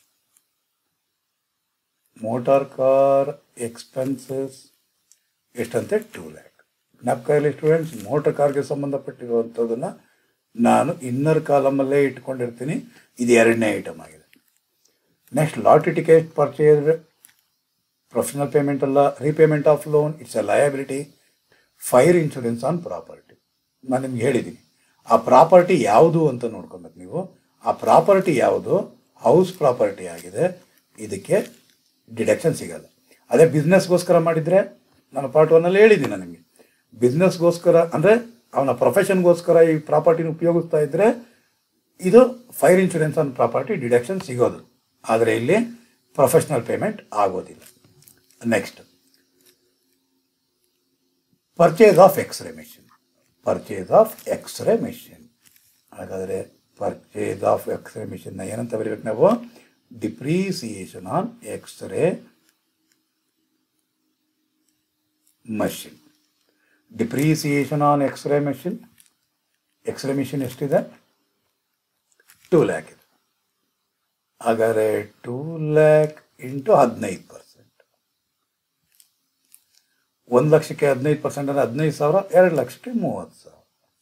Motor car expenses ಎಷ್ಟಂತೆ? ಟೂ ಲ್ಯಾಕ್. ಜ್ಞಾಪಕ ಸ್ಟೂಡೆಂಟ್ಸ್, ಮೋಟಾರ್ ಕಾರ್ಗೆ ಸಂಬಂಧಪಟ್ಟಿರುವಂಥದ್ದನ್ನು ನಾನು ಇನ್ನರ್ ಕಾಲಮಲ್ಲೇ ಇಟ್ಕೊಂಡಿರ್ತೀನಿ. ಇದು ಎರಡನೇ ಐಟಮ್ ಆಗಿದೆ. Next lottery ticket purchase. Professional payment ಅಲ್ಲ, repayment of loan, it's a liability. Fire insurance on property. ನಾನು ನಿಮ್ಗೆ ಹೇಳಿದ್ದೀನಿ ಆ ಪ್ರಾಪರ್ಟಿ ಯಾವುದು ಅಂತ ನೋಡ್ಕೊಬೇಕು ನೀವು. ಆ ಪ್ರಾಪರ್ಟಿ ಯಾವುದು? ಹೌಸ್ ಪ್ರಾಪರ್ಟಿ ಆಗಿದೆ, ಇದಕ್ಕೆ ಡಿಡಕ್ಷನ್ ಸಿಗಲ್ಲ. ಅದೇ ಬಿಸ್ನೆಸ್ಗೋಸ್ಕರ ಮಾಡಿದರೆ ನಾನು ಪಾರ್ಟ್ ಒನ್ನಲ್ಲಿ ಹೇಳಿದ್ದೀನಿ ನಿಮಗೆ. ಬಿಸ್ನೆಸ್ಗೋಸ್ಕರ ಅಂದರೆ ಅವನ ಪ್ರೊಫೆಷನ್ಗೋಸ್ಕರ ಈ ಪ್ರಾಪರ್ಟಿನ ಉಪಯೋಗಿಸ್ತಾ ಇದ್ದರೆ ಇದು fire insurance on property deduction ಸಿಗೋದು. ಆದರೆ ಇಲ್ಲಿ ಪ್ರೊಫೆಷ್ನಲ್ ಪೇಮೆಂಟ್ ಆಗೋದಿಲ್ಲ. Next purchase of X ray machine. Purchase of X ray machine. ಹಾಗಾದರೆ ಪರ್ಚೇಸ್ ಆಫ್ ಎಕ್ಸ್ರೇ ಮೆಷಿನ್ನ ಏನಂತ ಬರೀಬೇಕು ನಾವು? Depreciation on X ray machine. Depreciation on X ray machine. X ray machine ಎಷ್ಟಿದೆ? ಟೂ ಲ್ಯಾಕ್ ಇದೆ. ಹಾಗಾದರೆ ಟೂ ಲ್ಯಾಕ್ ಇಂಟು ಹದಿನೈದು ಪರ್ಸೆಂಟ್. ಒಂದು ಲಕ್ಷಕ್ಕೆ ಹದಿನೈದು ಪರ್ಸೆಂಟ್ ಅಂದರೆ ಹದಿನೈದು ಸಾವಿರ. ಎರಡು ಲಕ್ಷಕ್ಕೆ ಮೂವತ್ತು ಸಾವಿರ.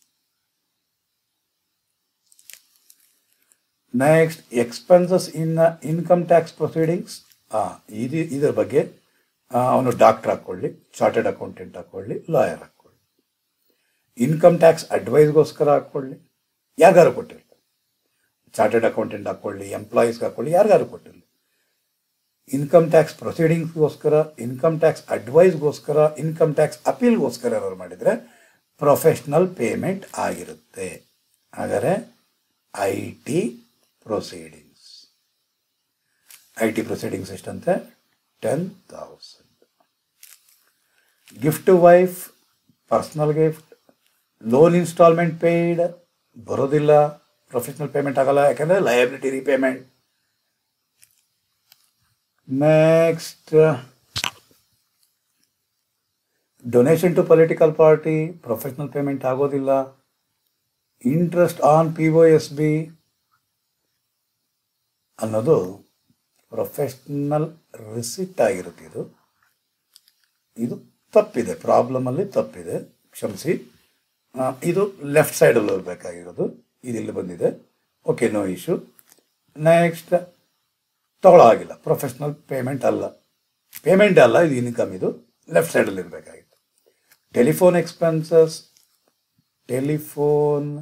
Next expenses in income tax proceedings. ಹಾಂ, ಇದು ಇದರ ಬಗ್ಗೆ ಅವನು ಡಾಕ್ಟರ್ ಹಾಕ್ಕೊಳ್ಳಿ, ಚಾರ್ಟೆಡ್ ಅಕೌಂಟೆಂಟ್ ಹಾಕ್ಕೊಳ್ಳಿ, ಲಾಯರ್ ಹಾಕ್ಕೊಳ್ಳಿ. ಇನ್ಕಮ್ ಟ್ಯಾಕ್ಸ್ ಅಡ್ವೈಸ್ಗೋಸ್ಕರ ಹಾಕ್ಕೊಳ್ಳಿ, ಯಾರಿಗಾರು ಕೊಟ್ಟಿರಲಿ. ಚಾರ್ಟೆಡ್ ಅಕೌಂಟೆಂಟ್ ಹಾಕ್ಕೊಳ್ಳಿ, ಎಂಪ್ಲಾಯೀಸ್ಗೆ ಹಾಕ್ಕೊಳ್ಳಿ, ಯಾರಿಗಾರು ಕೊಟ್ಟಿರಲಿ. ಇನ್ಕಮ್ ಟ್ಯಾಕ್ಸ್ ಪ್ರೊಸೀಡಿಂಗ್ಸ್ಗೋಸ್ಕರ, ಇನ್ಕಮ್ ಟ್ಯಾಕ್ಸ್ ಅಡ್ವೈಸ್ಗೋಸ್ಕರ, ಇನ್ಕಮ್ ಟ್ಯಾಕ್ಸ್ ಅಪೀಲ್ಗೋಸ್ಕರ ಏನಾದ್ರು ಮಾಡಿದರೆ ಪ್ರೊಫೆಷ್ನಲ್ ಪೇಮೆಂಟ್ ಆಗಿರುತ್ತೆ. ಹಾಗಾದರೆ I T proceedings. I T proceedings ಎಷ್ಟಂತೆ? Ten thousand. Gift to wife, personal gift, loan instalment paid ಬರೋದಿಲ್ಲ, ಪ್ರೊಫೆಷನಲ್ ಪೇಮೆಂಟ್ ಆಗಲ್ಲ, ಯಾಕಂದರೆ liability repayment. Next donation to political party professional payment ಆಗೋದಿಲ್ಲ. Interest on P O S B ಅನ್ನೋದು ಪ್ರೊಫೆಷ್ನಲ್ ರಿಸಿಟ್ ಆಗಿರುತ್ತೆ. ಇದು ಇದು ತಪ್ಪಿದೆ, ಪ್ರಾಬ್ಲಮಲ್ಲಿ ತಪ್ಪಿದೆ, ಕ್ಷಮಿಸಿ. ಇದು ಲೆಫ್ಟ್ ಸೈಡಲ್ಲಿ ಇರಬೇಕಾಗಿರೋದು, ಇದು ಇಲ್ಲಿ ಬಂದಿದೆ. Okay, no issue. ನೆಕ್ಸ್ಟ್ ತಗೊಳ್ಳೋ ಆಗಿಲ್ಲ, ಪ್ರೊಫೆಷ್ನಲ್ ಪೇಮೆಂಟ್ ಅಲ್ಲ, ಪೇಮೆಂಟ್ ಅಲ್ಲ, ಇದು ಇನ್ಕಮ್, ಇದು ಲೆಫ್ಟ್ ಸೈಡಲ್ಲಿ ಇರಬೇಕಾಗಿತ್ತು. ಟೆಲಿಫೋನ್ ಎಕ್ಸ್ಪೆನ್ಸಸ್ ಟೆಲಿಫೋನ್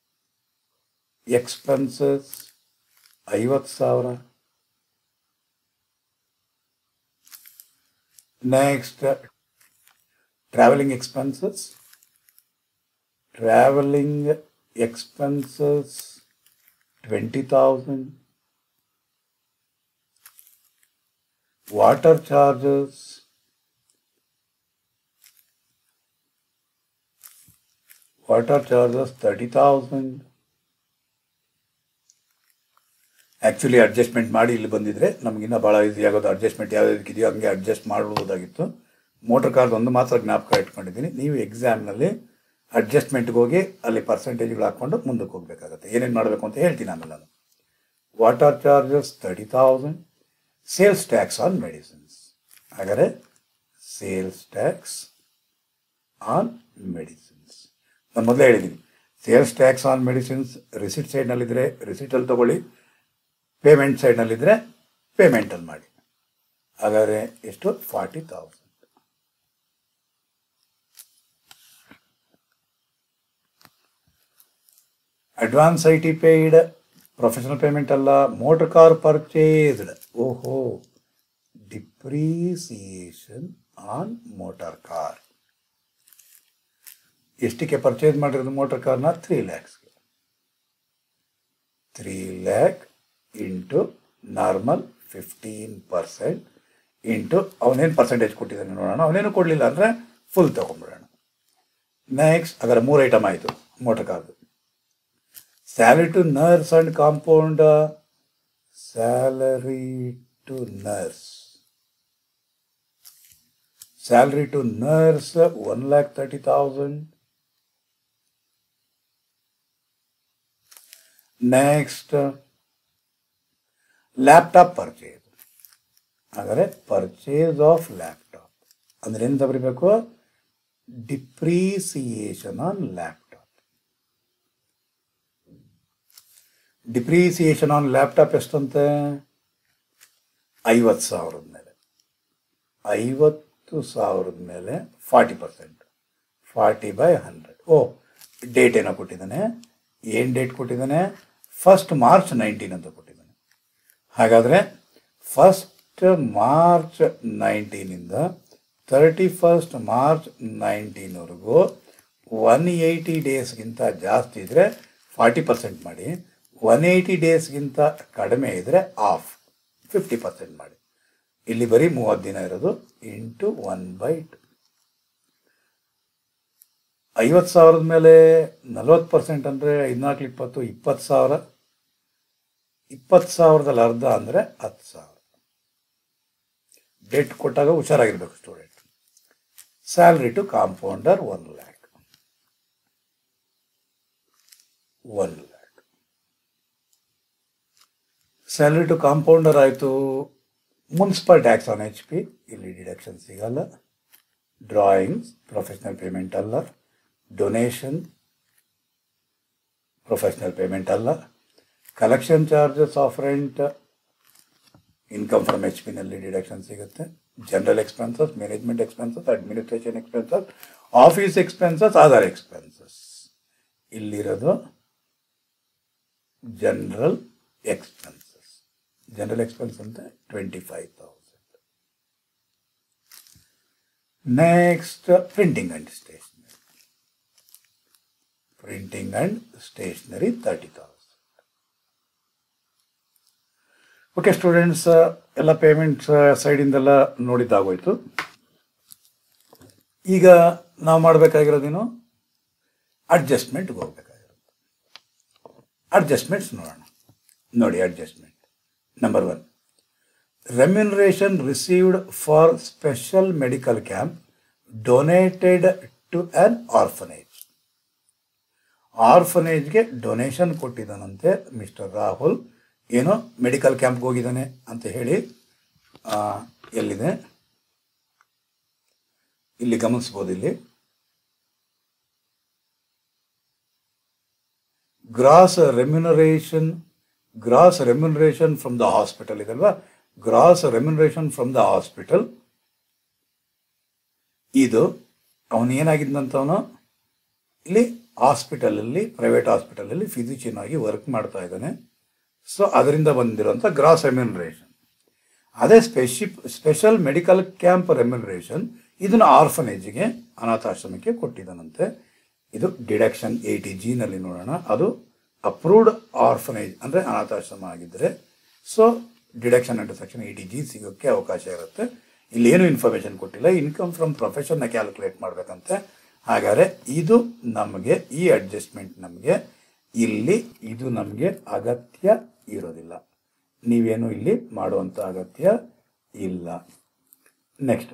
ಎಕ್ಸ್ಪೆನ್ಸಸ್ ಐವತ್ತು ಸಾವಿರ. Next travelling expenses travelling expenses twenty thousand. Water charges water charges thirty thousand. Actually adjustment ಮಾಡಿ ಇಲ್ಲಿ ಬಂದಿದ್ರೆ ನಮಗಿನ್ನ ಭಾಳ ಈಸಿ ಆಗೋದು. ಅಡ್ಜಸ್ಟ್ಮೆಂಟ್ ಯಾವುದಕ್ಕೆ ಇದೆಯೋ ಹಂಗೆ ಅಡ್ಜಸ್ಟ್ ಮಾಡ್ಬೋದಾಗಿತ್ತು. ಮೋಟರ್ ಕಾರ್ಡ್ ಒಂದು ಮಾತ್ರ ಜ್ಞಾಪಕ ಇಟ್ಕೊಂಡಿದ್ದೀನಿ. ನೀವು ಎಕ್ಸಾಮ್ನಲ್ಲಿ ಅಡ್ಜಸ್ಟ್ಮೆಂಟ್ಗೆ ಹೋಗಿ ಅಲ್ಲಿ ಪರ್ಸೆಂಟೇಜ್ಗಳು ಹಾಕ್ಕೊಂಡು ಮುಂದಕ್ಕೆ ಹೋಗಬೇಕಾಗತ್ತೆ. ಏನೇನು ಮಾಡಬೇಕು ಅಂತ ಹೇಳ್ತೀನಿ ಆಮೇಲೆ ನಾನು. Water charges thirty thousand. Sales tax on medicines. ಹಾಗಾದರೆ ಸೇಲ್ಸ್ ಟ್ಯಾಕ್ಸ್ ಆನ್ ಮೆಡಿಸಿನ್ಸ್ ನಾನು ಮೊದಲೇ ಹೇಳಿದ್ದೀನಿ. Sales tax on medicines receipt ಸೈಡ್ನಲ್ಲಿದ್ದರೆ ರಿಸಿಟಲ್ಲಿ ತೊಗೊಳ್ಳಿ, ಪೇಮೆಂಟ್ ಸೈಡ್ನಲ್ಲಿದ್ದರೆ ಪೇಮೆಂಟಲ್ಲಿ ಮಾಡಿ. ಹಾಗಾದರೆ ಎಷ್ಟು? Forty thousand. Advance I T paid professional payment ಅಲ್ಲ. Motor car purchased. ಓಹೋ, ಡಿಪ್ರಿಸಿಯೇಷನ್ ಆನ್ ಮೋಟಾರ್ ಕಾರ್. ಎಷ್ಟಕ್ಕೆ ಪರ್ಚೇಸ್ ಮಾಡಿರೋದು ಮೋಟರ್ ಕಾರ್ನ? ತ್ರೀ ಲ್ಯಾಕ್ಸ್ಗೆ. Three lakh into normal fifteen percent into ಅವನೇನು ಪರ್ಸೆಂಟೇಜ್ ಕೊಟ್ಟಿದ್ದಾನೆ ನೋಡೋಣ. ಅವನೇನು ಕೊಡಲಿಲ್ಲ ಅಂದರೆ ಫುಲ್ ತೊಗೊಂಡ್ಬಿಡೋಣ. ನೆಕ್ಸ್ಟ್ ಅದರ ಮೂರು ಐಟಮ್ ಆಯಿತು ಮೋಟರ್ ಕಾರ್ದು. Salary to nurse and compounder. Salary to nurse salary to nurse one lakh thirty thousand. Next laptop purchase. ಹಾಗಾದರೆ ಪರ್ಚೇಸ್ ಆಫ್ ಲ್ಯಾಪ್ಟಾಪ್ ಅಂದರೆ ಎಂತ ಬರೀಬೇಕು? Depreciation on laptop. Depreciation on laptop ಎಷ್ಟಂತೆ? ಐವತ್ತು ಸಾವಿರದ ಮೇಲೆ. ಐವತ್ತು ಸಾವಿರದ ಮೇಲೆ forty percent forty by hundred. ಓ, ಡೇಟ್ ಏನೋ ಕೊಟ್ಟಿದ್ದಾನೆ. ಏನು ಡೇಟ್ ಕೊಟ್ಟಿದ್ದಾನೆ? ಫಸ್ಟ್ ಮಾರ್ಚ್ ನೈನ್ಟೀನ್ ಅಂತ ಕೊಟ್ಟಿದ್ದಾನೆ. ಹಾಗಾದರೆ ಫಸ್ಟ್ ಮಾರ್ಚ್ ನೈನ್ಟೀನಿಂದ ತರ್ಟಿ ಫಸ್ಟ್ ಮಾರ್ಚ್ ನೈನ್ಟೀನ್ವರೆಗೂ ಒನ್ ಏಯ್ಟಿ ಡೇಸ್ಗಿಂತ ಜಾಸ್ತಿ ಇದ್ದರೆ ಫಾರ್ಟಿ ಪರ್ಸೆಂಟ್ ಮಾಡಿ. ಒನ್ ಏಯ್ಟಿ ಡೇಸ್ಗಿಂತ ಕಡಿಮೆ ಇದ್ದರೆ ಆಫ್ ಫಿಫ್ಟಿ ಪರ್ಸೆಂಟ್ ಮಾಡಿ. ಇಲ್ಲಿ ಬರೀ ಮೂವತ್ತು ದಿನ ಇರೋದು ಇಂಟು ಒನ್ ಬೈ ಟು. ಐವತ್ತು ಸಾವಿರದ ಮೇಲೆ ನಲ್ವತ್ತು ಪರ್ಸೆಂಟ್ ಅಂದರೆ ಐದುನಾಲ್ಕು ಇಪ್ಪತ್ತು ಇಪ್ಪತ್ತು ಸಾವಿರ. ಇಪ್ಪತ್ತು ಸಾವಿರದಲ್ಲಿ ಅರ್ಧ ಅಂದರೆ ಹತ್ತು ಸಾವಿರ. ಡೇಟ್ ಕೊಟ್ಟಾಗ ಹುಷಾರಾಗಿರ್ಬೇಕು student. Salary to compounder one lakh one lakh salary to compounder ಆಯಿತು. Municipal tax on H P, ಇಲ್ಲಿ ಡಿಡಕ್ಷನ್ ಸಿಗಲ್ಲ. ಡ್ರಾಯಿಂಗ್ಸ್ ಪ್ರೊಫೆಷ್ನಲ್ ಪೇಮೆಂಟ್ ಅಲ್ಲ. ಡೊನೇಷನ್ ಪ್ರೊಫೆಷ್ನಲ್ ಪೇಮೆಂಟ್ ಅಲ್ಲ. Collection charges of rent income from H ಪಿನಲ್ಲಿ ಡಿಡಕ್ಷನ್ ಸಿಗುತ್ತೆ. General expenses, management expenses, administration expenses, office expenses, other expenses. ಇಲ್ಲಿರೋದು ಜನರಲ್ ಎಕ್ಸ್ಪೆನ್ಸಸ್. ಜನರಲ್ ಎಕ್ಸ್ಪೆನ್ಸ್ ಅಂತ twenty five thousand. Next printing and stationery. Printing and stationery thirty thousand. Okay students, ಎಲ್ಲ ಪೇಮೆಂಟ್ಸ್ ಸೈಡಿಂದೆಲ್ಲ ನೋಡಿದ್ದಾಗೋಯ್ತು. ಈಗ ನಾವು ಮಾಡಬೇಕಾಗಿರೋದೇನು? ಅಡ್ಜಸ್ಟ್ಮೆಂಟ್ಗೆ ಹೋಗ್ಬೇಕಾಗಿರೋದು. ಅಡ್ಜಸ್ಟ್ಮೆಂಟ್ಸ್ ನೋಡೋಣ. ನೋಡಿ adjustment number one, remuneration received for special medical camp donated to an orphanage. ಆರ್ಫನೇಜ್ಗೆ ಡೊನೇಷನ್ ಕೊಟ್ಟಿದ್ದಾನಂತೆ ಮಿಸ್ಟರ್ ರಾಹುಲ್. ಏನೋ ಮೆಡಿಕಲ್ ಕ್ಯಾಂಪ್ಗೆ ಹೋಗಿದ್ದಾನೆ ಅಂತ ಹೇಳಿ ಎಲ್ಲಿದೆ ಇಲ್ಲಿ ಗಮನಿಸ್ಬೋದು. ಇಲ್ಲಿ gross remuneration gross remuneration from the hospital ಇದಲ್ವಾ, gross remuneration from the hospital. ಇದು ಅವನು ಏನಾಗಿದ್ದಂತವನು ಇಲ್ಲಿ ಹಾಸ್ಪಿಟಲಲ್ಲಿ, ಪ್ರೈವೇಟ್ ಹಾಸ್ಪಿಟಲಲ್ಲಿ ಫಿಸಿಷಿಯನ್ ಆಗಿ ವರ್ಕ್ ಮಾಡ್ತಾ ಇದ್ದಾನೆ. ಸೊ ಅದರಿಂದ ಬಂದಿರೋಂಥ ಗ್ರಾಸ್ ರೆಮ್ಯುನರೇಷನ್. ಅದೇ ಸ್ಪೆಷಿ ಸ್ಪೆಷಲ್ ಮೆಡಿಕಲ್ ಕ್ಯಾಂಪ್ ರೆಮ್ಯುನರೇಷನ್ ಇದನ್ನು ಆರ್ಫನೇಜ್ಗೆ, ಅನಾಥಾಶ್ರಮಕ್ಕೆ ಕೊಟ್ಟಿದ್ದಾನಂತೆ. ಇದು ಡಿಡಕ್ಷನ್ ಏಯ್ಟಿ ಜಿನಲ್ಲಿ ನೋಡೋಣ. ಅದು ಅಪ್ರೂವ್ಡ್ ಆರ್ಫನೇಜ್ ಅಂದರೆ ಅನಾಥಾಶ್ರಮ ಆಗಿದ್ದರೆ so deduction under section eighty G ಸಿಗೋಕ್ಕೆ ಅವಕಾಶ ಇರುತ್ತೆ. ಇಲ್ಲಿ ಏನು ಇನ್ಫಾರ್ಮೇಷನ್ ಕೊಟ್ಟಿಲ್ಲ. ಇನ್ಕಮ್ ಫ್ರಮ್ ಪ್ರೊಫೆಷನ್ನ ಕ್ಯಾಲ್ಕುಲೇಟ್ ಮಾಡಬೇಕಂತೆ. ಹಾಗಾದರೆ ಇದು ನಮಗೆ, ಈ ಅಡ್ಜಸ್ಟ್ಮೆಂಟ್ ನಮಗೆ ಇಲ್ಲಿ ಇದು ನಮಗೆ ಅಗತ್ಯ ಇರೋದಿಲ್ಲ. ನೀವೇನು ಇಲ್ಲಿ ಮಾಡುವಂಥ ಅಗತ್ಯ ಇಲ್ಲ. Next,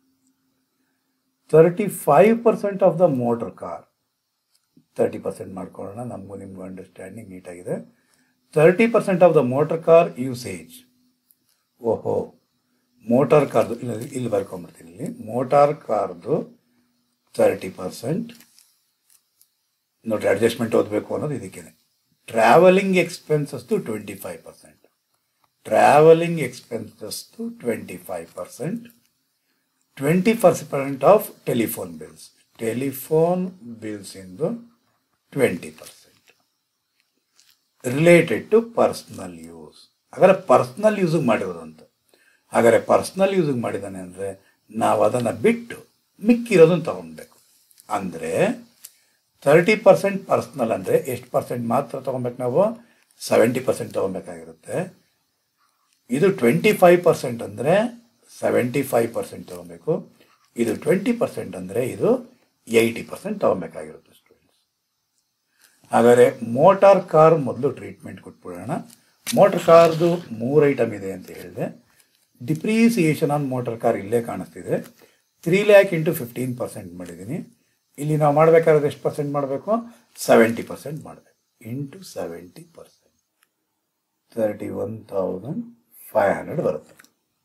thirty five percent of the motor car, thirty percent ಮಾಡ್ಕೊಳ್ಳೋಣ, ನಮಗೂ ನಿಮಗೂ ಅಂಡರ್ಸ್ಟ್ಯಾಂಡಿಂಗ್ ನೀಟಾಗಿದೆ. Thirty percent of the motor car usage. ಓಹೋ, ಮೋಟಾರ್ ಕಾರ್ದು ಇಲ್ಲ, ಇಲ್ಲಿ ಬರ್ಕೊಂಡ್ಬಿಡ್ತೀನಿ. ಇಲ್ಲಿ ಮೋಟಾರ್ ಕಾರ್ದು ತರ್ಟಿ ಪರ್ಸೆಂಟ್ ನೋಡ್ರಿ, ಅಡ್ಜಸ್ಟ್ಮೆಂಟ್ ಓದಬೇಕು ಅನ್ನೋದು ಇದಕ್ಕೇನೆ. ಟ್ರಾವೆಲಿಂಗ್ ಎಕ್ಸ್ಪೆನ್ಸಸ್ದು ಟ್ವೆಂಟಿ ಫೈವ್ ಪರ್ಸೆಂಟ್ ಟ್ರಾವೆಲಿಂಗ್ ಎಕ್ಸ್ಪೆನ್ಸಸ್ದು twenty five percent twenty percent of telephone bills, telephone bills ಇಂದು twenty percent related to personal use. ಹಾಗಾದರೆ ಪರ್ಸ್ನಲ್ ಯೂಸಿಗೆ ಮಾಡಿರೋದು ಅಂತ. ಹಾಗಾದರೆ ಪರ್ಸ್ನಲ್ ಯೂಸಿಗೆ ಮಾಡಿದ್ದಾನೆ ಅಂದರೆ ನಾವು ಅದನ್ನು ಬಿಟ್ಟು ಮಿಕ್ಕಿರೋದನ್ನು ತೊಗೊಳ್ಬೇಕು. ಅಂದರೆ ತರ್ಟಿ ಪರ್ಸೆಂಟ್ ಪರ್ಸ್ನಲ್ ಅಂದರೆ ಎಷ್ಟು ಪರ್ಸೆಂಟ್ ಮಾತ್ರ ತೊಗೊಬೇಕು ನಾವು? ಸೆವೆಂಟಿ ಪರ್ಸೆಂಟ್ ತೊಗೊಬೇಕಾಗಿರುತ್ತೆ. ಇದು ಟ್ವೆಂಟಿ ಫೈವ್ ಪರ್ಸೆಂಟ್ ಅಂದರೆ ಸೆವೆಂಟಿ ಫೈವ್ ಪರ್ಸೆಂಟ್ ತೊಗೊಬೇಕು. ಇದು ಟ್ವೆಂಟಿ ಪರ್ಸೆಂಟ್ ಅಂದರೆ ಇದು ಏಯ್ಟಿ ಪರ್ಸೆಂಟ್ ತೊಗೊಬೇಕಾಗಿರುತ್ತೆ ಸ್ಟೂಡೆಂಟ್ಸ್. ಹಾಗಾದರೆ ಮೋಟಾರ್ ಕಾರ್ ಮೊದಲು ಟ್ರೀಟ್ಮೆಂಟ್ ಕೊಟ್ಬಿಡೋಣ. ಮೋಟಾರ್ ಕಾರ್ದು ಮೂರು ಐಟಮ್ ಇದೆ ಅಂತ ಹೇಳಿದೆ. ಡಿಪ್ರಿಸಿಯೇಷನ್ ಆನ್ ಮೋಟಾರ್ ಕಾರ್ ಇಲ್ಲೇ ಕಾಣಿಸ್ತಿದೆ. Three lakh into fifteen percent ಮಾಡಿದ್ದೀನಿ. ಇಲ್ಲಿ ನಾವು ಮಾಡಬೇಕಾದ್ರೆ ಎಷ್ಟು ಪರ್ಸೆಂಟ್ ಮಾಡಬೇಕು? ಸೆವೆಂಟಿ ಪರ್ಸೆಂಟ್ ಮಾಡಬೇಕು. Into seventy percent thirty one thousand five hundred ಬರುತ್ತೆ.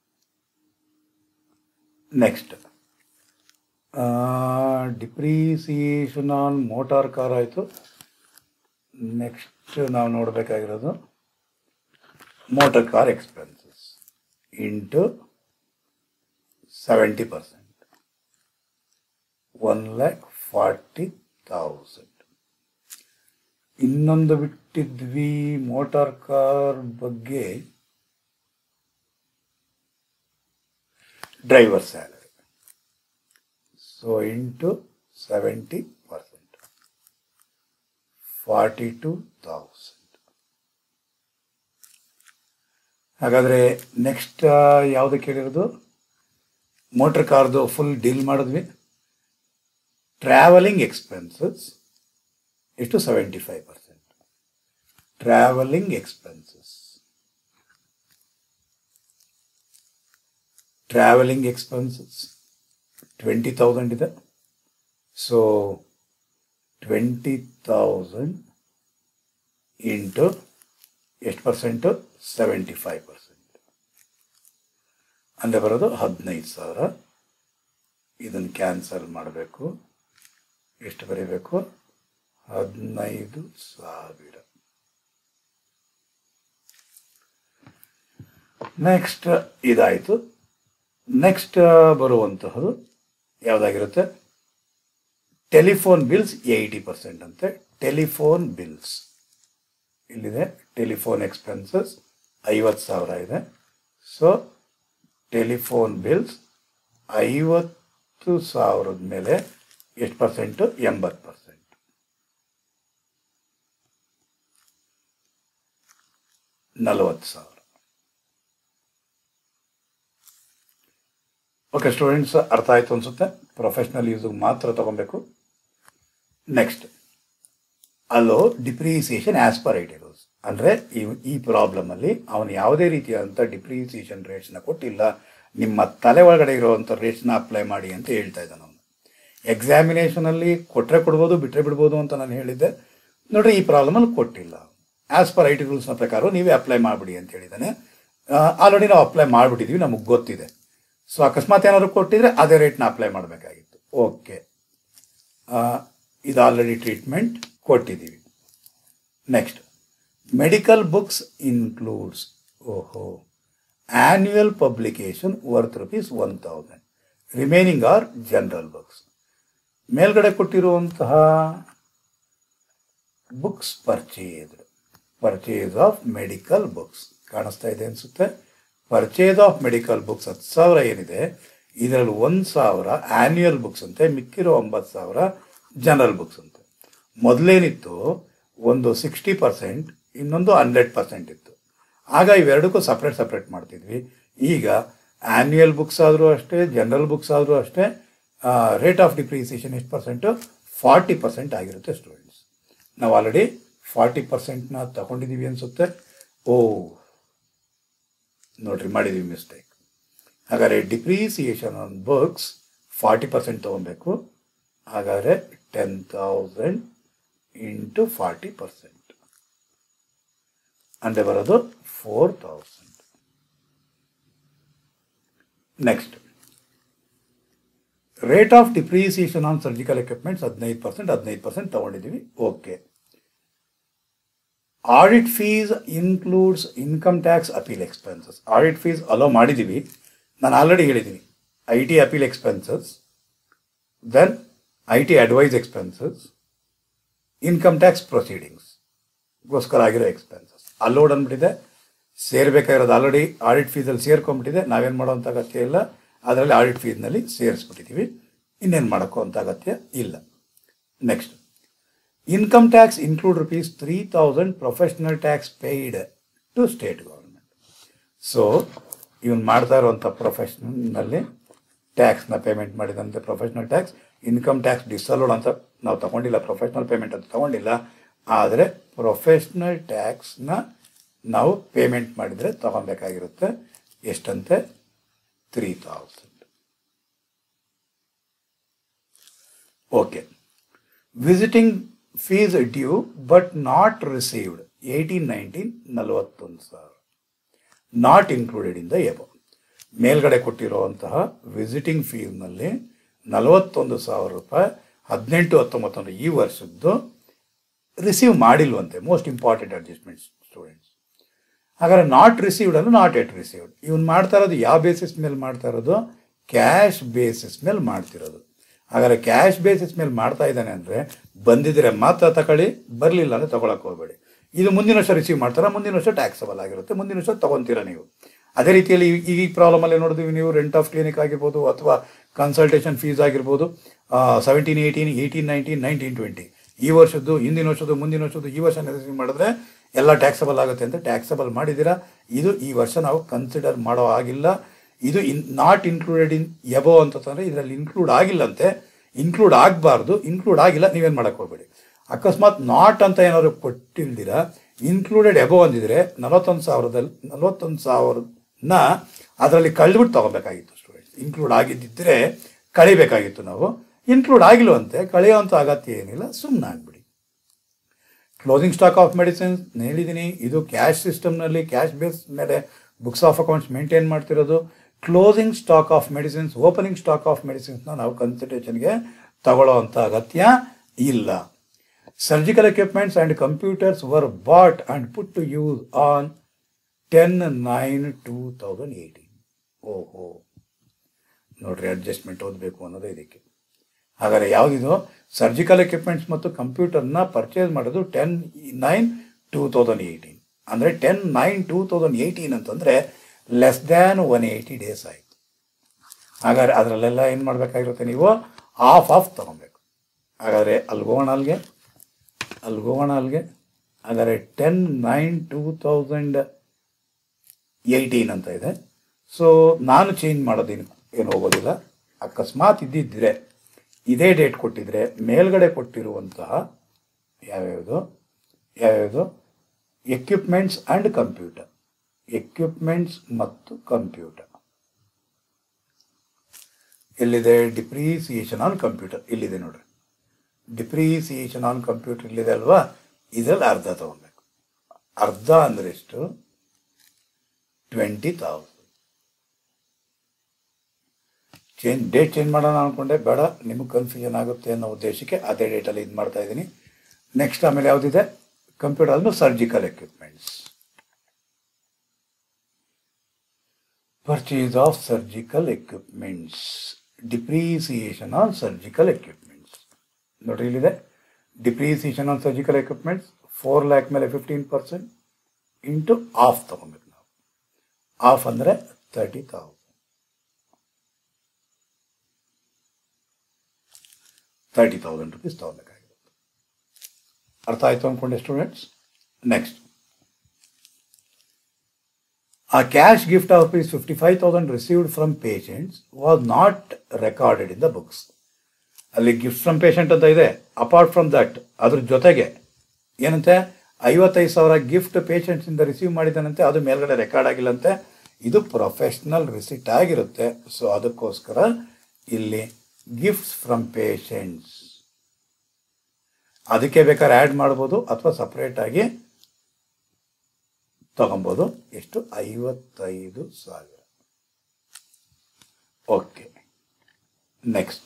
Next, depreciation on motor car ಆಯಿತು. ನೆಕ್ಸ್ಟ್ ನಾವು ನೋಡಬೇಕಾಗಿರೋದು motor car expenses into seventy percent one lakh forty thousand. ಇನ್ನೊಂದು ಬಿಟ್ಟಿದ್ವಿ ಮೋಟಾರ್ ಕಾರ್ ಬಗ್ಗೆ, driver salary. So into seventy percent forty two thousand. ಹಾಗಾದರೆ ನೆಕ್ಸ್ಟ್ ಯಾವುದು ಕೇಳಿರೋದು? ಮೋಟರ್ ಕಾರ್ದು ಫುಲ್ ಡೀಲ್ ಮಾಡಿದ್ವಿ. ಟ್ರಾವೆಲಿಂಗ್ ಎಕ್ಸ್ಪೆನ್ಸಸ್ ಎಷ್ಟು? Seventy five percent travelling expenses. Travelling expenses twenty thousand ಇದೆ. ಸೊ ಟ್ವೆಂಟಿ ತೌಸಂಡ್ ಇಂಟು ಎಷ್ಟು ಪರ್ಸೆಂಟು? ಸೆವೆಂಟಿ ಫೈವ್ ಪರ್ಸೆಂಟ್ ಅಂದರೆ ಬರೋದು ಹದಿನೈದು ಸಾವಿರ. ಇದನ್ನು ಕ್ಯಾನ್ಸಲ್ ಮಾಡಬೇಕು. ಎಷ್ಟು ಬರೀಬೇಕು? ಹದಿನೈದು ಸಾವಿರ. ನೆಕ್ಸ್ಟ್ ಇದಾಯಿತು. ನೆಕ್ಸ್ಟ್ ಬರುವಂತಹದ್ದು ಯಾವುದಾಗಿರುತ್ತೆ? ಟೆಲಿಫೋನ್ ಬಿಲ್ಸ್ ಏಯ್ಟಿ ಪರ್ಸೆಂಟ್ ಅಂತೆ. ಟೆಲಿಫೋನ್ ಬಿಲ್ಸ್ ಇಲ್ಲಿದೆ. ಟೆಲಿಫೋನ್ ಎಕ್ಸ್ಪೆನ್ಸಸ್ ಐವತ್ತು ಸಾವಿರ ಇದೆ. ಸೊ ಟೆಲಿಫೋನ್ ಬಿಲ್ಸ್ ಐವತ್ತು ಸಾವಿರದ ಮೇಲೆ ಎಷ್ಟು ಪರ್ಸೆಂಟು? ಎಂಬತ್ತು ಪರ್ಸೆಂಟ್. ನಲವತ್ತು ಸಾವಿರ. ಓಕೆ ಸ್ಟೂಡೆಂಟ್ಸ್, ಅರ್ಥ ಆಯಿತು ಅನಿಸುತ್ತೆ. ಪ್ರೊಫೆಷ್ನಲ್ ಯೂಸಿಗೆ ಮಾತ್ರ ತಗೊಬೇಕು. ನೆಕ್ಸ್ಟ್, ಅಲ್ಲೋ ಡಿಪ್ರಿಸಿಯೇಷನ್ ಆ್ಯಸ್ ಪರ್ ಐಟ್ ಇರೋದು. ಅಂದರೆ ಈ ಈ ಪ್ರಾಬ್ಲಮಲ್ಲಿ ಅವನು ಯಾವುದೇ ರೀತಿಯಾದಂಥ ಡಿಪ್ರಿಸಿಯೇಷನ್ ರೇಟ್ಸ್ನ ಕೊಟ್ಟಿಲ್ಲ, ನಿಮ್ಮ ತಲೆ ಒಳಗಡೆ ಇರೋವಂಥ ರೇಟ್ಸ್ನ ಅಪ್ಲೈ ಮಾಡಿ ಅಂತ ಹೇಳ್ತಾ ಇದ್ದಾನೆ ಅವನು. ಎಕ್ಸಾಮಿನೇಷನಲ್ಲಿ ಕೊಟ್ಟರೆ ಕೊಡ್ಬೋದು, ಬಿಟ್ಟರೆ ಬಿಡ್ಬೋದು ಅಂತ ನಾನು ಹೇಳಿದ್ದೆ. ನೋಡ್ರಿ, ಈ ಪ್ರಾಬ್ಲಮಲ್ಲಿ ಕೊಟ್ಟಿಲ್ಲ. ಆ್ಯಸ್ ಪರ್ ಐ ಟಿ ರೂಲ್ಸ್ನ ಪ್ರಕಾರ ನೀವೇ ಅಪ್ಲೈ ಮಾಡಿಬಿಡಿ ಅಂತ ಹೇಳಿದ್ದಾನೆ. ಆಲ್ರೆಡಿ ನಾವು ಅಪ್ಲೈ ಮಾಡಿಬಿಟ್ಟಿದ್ವಿ, ನಮಗೆ ಗೊತ್ತಿದೆ. ಸೊ ಅಕಸ್ಮಾತ್ ಏನಾದ್ರು ಕೊಟ್ಟಿದ್ರೆ ಅದೇ ರೇಟ್ನ ಅಪ್ಲೈ ಮಾಡಬೇಕಾಗಿತ್ತು. ಓಕೆ, ಇದು ಆಲ್ರೆಡಿ ಟ್ರೀಟ್ಮೆಂಟ್ ಕೊಟ್ಟಿದ್ದೀವಿ. ನೆಕ್ಸ್ಟ್, ಮೆಡಿಕಲ್ ಬುಕ್ಸ್ ಇನ್ಕ್ಲೂಡ್ಸ್ ಓಹೋ annual publication worth rupees one thousand, remaining are general books. ಮೇಲ್ಗಡೆ ಕೊಟ್ಟಿರುವಂತಹ books purchase purchase of medical books ಕಾಣಿಸ್ತಾ ಇದೆ ಅನಿಸುತ್ತೆ. ಪರ್ಚೇಸ್ ಆಫ್ ಮೆಡಿಕಲ್ ಬುಕ್ಸ್ ಹತ್ತು ಸಾವಿರ ಏನಿದೆ, ಇದರಲ್ಲಿ ಒಂದು ಸಾವಿರ ಆ್ಯನ್ಯುಯಲ್ ಬುಕ್ಸ್ ಅಂತೆ, ಮಿಕ್ಕಿರೋ ಒಂಬತ್ತು ಸಾವಿರ ಜನರಲ್ ಬುಕ್ಸ್ ಅಂತೆ. ಮೊದಲೇನಿತ್ತು, ಒಂದು ಸಿಕ್ಸ್ಟಿ ಪರ್ಸೆಂಟ್, ಇನ್ನೊಂದು ಹಂಡ್ರೆಡ್ ಪರ್ಸೆಂಟ್ ಇತ್ತು. ಆಗ ಇವೆರಡಕ್ಕೂ ಸಪ್ರೇಟ್ ಸಪ್ರೇಟ್ ಮಾಡ್ತಿದ್ವಿ. ಈಗ ಆ್ಯನ್ಯುಯಲ್ ಬುಕ್ಸ್ ಆದರೂ ಅಷ್ಟೇ, ಜನರಲ್ ಬುಕ್ಸ್ ಆದರೂ ಅಷ್ಟೇ, ರೇಟ್ ಆಫ್ ಡಿಪ್ರಿಸಿಯೇಷನ್ ಎಷ್ಟು ಪರ್ಸೆಂಟು? ಫಾರ್ಟಿ ಪರ್ಸೆಂಟ್ ಆಗಿರುತ್ತೆ ಸ್ಟೂಡೆಂಟ್ಸ್. ನಾವು ಆಲ್ರೆಡಿ ಫಾರ್ಟಿ ಪರ್ಸೆಂಟ್ನ ತಗೊಂಡಿದ್ದೀವಿ ಅನಿಸುತ್ತೆ. ಓ ನೋಡ್ರಿ, ಮಾಡಿದ್ದೀವಿ ಮಿಸ್ಟೇಕ್. ಹಾಗಾದರೆ depreciation on books forty percent ತೊಗೊಬೇಕು. ಹಾಗಾದರೆ ten thousand into forty percent ಅಂದರೆ ಬರೋದು four thousand. Next, rate of depreciation on surgical equipments ಹದಿನೈದು ಪರ್ಸೆಂಟ್ ಹದಿನೈದು ಪರ್ಸೆಂಟ್ ತೊಗೊಂಡಿದ್ದೀವಿ. Okay. Audit fees includes income tax appeal expenses. Audit fees allow ಮಾಡಿದ್ದೀವಿ, ನಾನು ಆಲ್ರೆಡಿ ಹೇಳಿದ್ದೀನಿ. I T appeal expenses, then I T advice expenses, income tax ಪ್ರೊಸೀಡಿಂಗ್ಸ್ಗೋಸ್ಕರ ಆಗಿರೋ ಎಕ್ಸ್ಪೆನ್ಸಸ್ ಅಲೋಡ್ ಅಂದ್ಬಿಟ್ಟಿದೆ. ಸೇರ್ಬೇಕಾಗಿರೋದು ಆಲ್ರೆಡಿ ಆಡಿಟ್ ಫೀಸಲ್ಲಿ ಸೇರ್ಕೊಂಡ್ಬಿಟ್ಟಿದೆ. ನಾವೇನು ಮಾಡೋವಂಥ ಅಗತ್ಯ ಇಲ್ಲ, ಅದರಲ್ಲಿ ಆಡಿಟ್ ಫೀಸ್ನಲ್ಲಿ ಸೇರಿಸ್ಬಿಟ್ಟಿದ್ದೀವಿ. ಇನ್ನೇನು ಮಾಡೋಕ್ಕೋ ಅಂತ ಅಗತ್ಯ ಇಲ್ಲ. Next, income tax include rupees three thousand professional tax paid to state government. So ಇವನು ಮಾಡ್ತಾ ಇರುವಂಥ ಪ್ರೊಫೆಷ್ನಲ್ಲಿ ಟ್ಯಾಕ್ಸ್ನ ಪೇಮೆಂಟ್ ಮಾಡಿದಂತೆ professional tax, income tax disallowed ಅಂತ ನಾವು ತಗೊಂಡಿಲ್ಲ, ಪ್ರೊಫೆಷ್ನಲ್ ಪೇಮೆಂಟ್ ಅಂತ ತಗೊಂಡಿಲ್ಲ. ಆದರೆ ಪ್ರೊಫೆಷ್ನಲ್ ಟ್ಯಾಕ್ಸ್ನ ನಾವು ಪೇಮೆಂಟ್ ಮಾಡಿದರೆ ತಗೊಬೇಕಾಗಿರುತ್ತೆ. ಎಷ್ಟಂತೆ? Three thousand. Okay. Visiting fees due but not received eighteen nineteen ನಲವತ್ತೊಂದು ಸಾವಿರ, not included in the above. ಮೇಲ್ಗಡೆ ಕೊಟ್ಟಿರುವಂತಹ ವಿಸಿಟಿಂಗ್ ಫೀಸ್ನಲ್ಲಿ ನಲವತ್ತೊಂದು ಸಾವಿರ ರೂಪಾಯಿ ಹದಿನೆಂಟು ಹತ್ತೊಂಬತ್ತು ಈ ವರ್ಷದ್ದು ರಿಸೀವ್ ಮಾಡಿಲ್ವಂತೆ. Most important adjustments students. ಹಾಗಾದ್ರೆ ನಾಟ್ ರಿಸೀವ್ಡ್ ಅನ್ನು ನಾಟ್ ಎಟ್ ರಿಸೀವ್ಡ್. ಇವನು ಮಾಡ್ತಾ ಇರೋದು ಯಾವ ಬೇಸಿಸ್ ಮೇಲೆ ಮಾಡ್ತಾ ಇರೋದು? ಕ್ಯಾಶ್ ಬೇಸಿಸ್ ಮೇಲೆ ಮಾಡ್ತಿರೋದು. ಹಾಗಾದ್ರೆ ಕ್ಯಾಶ್ ಬೇಸಿಸ್ ಮೇಲೆ ಮಾಡ್ತಾ ಇದ್ದಾನೆ ಅಂದರೆ ಬಂದಿದ್ರೆ ಮಾತ್ರ ತಗೊಳ್ಳಿ, ಬರಲಿಲ್ಲ ಅಂದರೆ ತೊಗೊಳಕ್ಕೆ ಹೋಗಬೇಡಿ. ಇದು ಮುಂದಿನ ವರ್ಷ ರಿಸೀವ್ ಮಾಡ್ತಾರೆ, ಮುಂದಿನ ವರ್ಷ ಟ್ಯಾಕ್ಸಬಲ್ ಆಗಿರುತ್ತೆ, ಮುಂದಿನ ವರ್ಷ ತೊಗೊತೀರ ನೀವು. ಅದೇ ರೀತಿಯಲ್ಲಿ ಈ ಪ್ರಾಬ್ಲಮಲ್ಲಿ ನೋಡಿದ್ವಿ ನೀವು, ರೆಂಟ್ ಆಫ್ ಕ್ಲಿನಿಕ್ ಆಗಿರ್ಬೋದು ಅಥವಾ ಕನ್ಸಲ್ಟೇಷನ್ ಫೀಸ್ ಆಗಿರ್ಬೋದು, seventeen eighteen eighteen nineteen nineteen twenty ಈ ವರ್ಷದ್ದು, ಹಿಂದಿನ ವರ್ಷದ್ದು, ಮುಂದಿನ ವರ್ಷದ್ದು, ಈ ವರ್ಷ ರಿಸೀವ್ ಮಾಡಿದ್ರೆ ಎಲ್ಲ ಟ್ಯಾಕ್ಸಬಲ್ ಆಗುತ್ತೆ ಅಂತ ಟ್ಯಾಕ್ಸಬಲ್ ಮಾಡಿದ್ದೀರಾ. ಇದು ಈ ವರ್ಷ ನಾವು ಕನ್ಸಿಡರ್ ಮಾಡೋ ಆಗಿಲ್ಲ. ಇದು in not included in above ಅಂತಂದರೆ ಇದರಲ್ಲಿ ಇನ್ಕ್ಲೂಡ್ ಆಗಿಲ್ಲಂತೆ. ಇನ್ಕ್ಲೂಡ್ ಆಗಬಾರ್ದು, ಇನ್ಕ್ಲೂಡ್ ಆಗಿಲ್ಲ, ನೀವೇನು ಮಾಡೋಕ್ಕೆ ಹೋಗಬೇಡಿ. ಅಕಸ್ಮಾತ್ ನಾಟ್ ಅಂತ ಏನಾದ್ರು ಕೊಟ್ಟಿಲ್ದಿರ ಇನ್ಕ್ಲೂಡೆಡ್ ಎಬೋ ಅಂದಿದ್ರೆ ನಲವತ್ತೊಂದು ಸಾವಿರದಲ್ಲಿ ನಲವತ್ತೊಂದು ಸಾವಿರನ ಅದರಲ್ಲಿ ಕಳೆದ್ಬಿಟ್ಟು ತೊಗೋಬೇಕಾಗಿತ್ತು ಸ್ಟೂಡೆಂಟ್ಸ್. ಇನ್ಕ್ಲೂಡ್ ಆಗಿದ್ದಿದ್ದರೆ ಕಳಿಬೇಕಾಗಿತ್ತು ನಾವು. ಇನ್ಕ್ಲೂಡ್ ಆಗಿಲ್ವಂತೆ, ಕಳೆಯುವಂಥ ಅಗತ್ಯ ಏನಿಲ್ಲ, ಸುಮ್ಮನೆ ಆಗಿಬಿಡಿ. ಕ್ಲೋಸಿಂಗ್ ಸ್ಟಾಕ್ ಆಫ್ ಮೆಡಿಸಿನ್ಸ್ ಹೇಳಿದ್ದೀನಿ, ಇದು ಕ್ಯಾಶ್ ಸಿಸ್ಟಮ್ನಲ್ಲಿ ಕ್ಯಾಶ್ ಬೇಸ್ ಮೇಲೆ ಬುಕ್ಸ್ ಆಫ್ ಅಕೌಂಟ್ಸ್ ಮೇಂಟೈನ್ ಮಾಡ್ತಿರೋದು. Closing stock of medicines, opening stock of ಮೆಡಿಸಿನ್ಸ್ನ ನಾವು ಕನ್ಸಿಡರೇಷನ್ಗೆ ತಗೊಳ್ಳೋ ಅಂಥ ಅಗತ್ಯ ಇಲ್ಲ. Surgical equipments and computers were bought and put to use on ten nine two thousand eighteen. ಓಹೋ ನೋಡ್ರಿ, ಅಡ್ಜಸ್ಟ್ಮೆಂಟ್ ಓದಬೇಕು ಅನ್ನೋದು ಇದಕ್ಕೆ. ಹಾಗಾದರೆ ಯಾವುದಿದು? ಸರ್ಜಿಕಲ್ ಎಕ್ವಿಪ್ಮೆಂಟ್ಸ್ ಮತ್ತು ಕಂಪ್ಯೂಟರ್ನ ಪರ್ಚೇಸ್ ಮಾಡೋದು ten nine two thousand eighteen. ಅಂದರೆ ten nine two thousand eighteen ಅಂತಂದರೆ less than one eighty days ಆಯಿತು. ಹಾಗಾದರೆ ಅದರಲ್ಲೆಲ್ಲ ಏನು ಮಾಡಬೇಕಾಗಿರುತ್ತೆ? ನೀವು ಆಫ್ ಆಫ್ ತೊಗೊಬೇಕು. ಹಾಗಾದರೆ ಅಲ್ಗೋಣ ಅಲ್ಲಿಗೆ ಅಲ್ಗೋಣ ಅಲ್ಲಿಗೆ ಹಾಗಾದರೆ ten nine two thousand eighteen ಅಂತ ಇದೆ. ಸೊ ನಾನು ಚೇಂಜ್ ಮಾಡೋದೇನು ಏನು ಹೋಗೋದಿಲ್ಲ. ಅಕಸ್ಮಾತ್ ಇದ್ದಿದ್ದರೆ ಇದೇ ಡೇಟ್ ಕೊಟ್ಟಿದ್ರೆ ಮೇಲ್ಗಡೆ ಕೊಟ್ಟಿರುವಂತಹ ಯಾವ್ಯಾವುದು ಯಾವ್ಯಾವುದು ಎಕ್ವಿಪ್ಮೆಂಟ್ಸ್ ಆ್ಯಂಡ್ ಕಂಪ್ಯೂಟರ್. ಎಕ್ವಿಪ್ಮೆಂಟ್ಸ್ ಮತ್ತು ಕಂಪ್ಯೂಟರ್ ಎಲ್ಲಿದೆ? ಡಿಪ್ರಿಸಿಯೇಷನ್ ಆನ್ ಕಂಪ್ಯೂಟರ್ ಇಲ್ಲಿದೆ ನೋಡ್ರಿ. ಡಿಪ್ರಿಸಿಯೇಷನ್ ಆನ್ ಕಂಪ್ಯೂಟರ್ ಇಲ್ಲಿದೆ ಅಲ್ವಾ? ಇದರಲ್ಲಿ ಅರ್ಧ ತಗೊಬೇಕು. ಅರ್ಧ ಅಂದರೆ ಎಷ್ಟು? Twenty thousand. Change date change ಮಾಡೋಣ ಅಂದ್ಕೊಂಡೆ, ಬೇಡ ನಿಮಗೆ ಕನ್ಫ್ಯೂಷನ್ ಆಗುತ್ತೆ ಅನ್ನೋ ಉದ್ದೇಶಕ್ಕೆ ಅದೇ ಡೇಟಲ್ಲಿ ಇದು ಮಾಡ್ತಾ ಇದ್ದೀನಿ. ನೆಕ್ಸ್ಟ್ ಆಮೇಲೆ ಯಾವುದಿದೆ? ಕಂಪ್ಯೂಟರ್ ಆದ್ಮೇಲೆ surgical equipments. Purchase of surgical equipments, depreciation on surgical equipments. ನೋಡ್ರಿ ಇಲ್ಲಿದೆ depreciation on surgical equipments four lakh ಮೇಲೆ ಫಿಫ್ಟೀನ್ ಪರ್ಸೆಂಟ್ ಇಂಟು ಆಫ್ ತಗೊಬೇಕು ನಾವು. ಆಫ್ ಅಂದರೆ thirty thousand. Thirty thousand rupees ತಗೊಬೇಕಾಗಿರುತ್ತೆ. ಅರ್ಥ ಆಯಿತು ಅಂದ್ಕೊಂಡೆ students? Next, a cash gift of rupees fifty-five thousand received from patients was not recorded in the books. ಅಲ್ಲಿ ಗಿಫ್ಟ್ ಫ್ರಮ್ ಪೇಷಂಟ್ ಅಂತ ಇದೆ. ಅಪಾರ್ಟ್ ಫ್ರಮ್ ದಟ್ ಅದ್ರ ಜೊತೆಗೆ ಏನಂತೆ? ಐವತ್ತೈದು ಸಾವಿರ ಗಿಫ್ಟ್ ಪೇಷಂಟ್ಸಿಂದ ರಿಸೀವ್ ಮಾಡಿದ್ದಾನಂತೆ, ಅದು ಮೇಲ್ಗಡೆ ರೆಕಾರ್ಡ್ ಆಗಿಲ್ಲಂತೆ. ಇದು ಪ್ರೊಫೆಷ್ನಲ್ ರಿಸಿಟ್ ಆಗಿರುತ್ತೆ. ಸೊ ಅದಕ್ಕೋಸ್ಕರ ಇಲ್ಲಿ ಗಿಫ್ಟ್ಸ್ ಫ್ರಮ್ ಪೇಷಂಟ್ಸ್ ಅದಕ್ಕೆ ಬೇಕಾದ್ರೆ ಆ್ಯಡ್ ಮಾಡ್ಬೋದು ಅಥವಾ ಸಪ್ರೇಟಾಗಿ ತಗೊಬೋದು. ಎಷ್ಟು? ಐವತ್ತೈದು ಸಾವಿರ. Okay, next.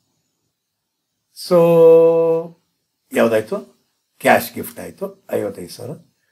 ಸೊ ಯಾವುದಾಯ್ತು? ಕ್ಯಾಶ್ ಗಿಫ್ಟ್ ಆಯಿತು ಐವತ್ತೈದು ಸಾವಿರ.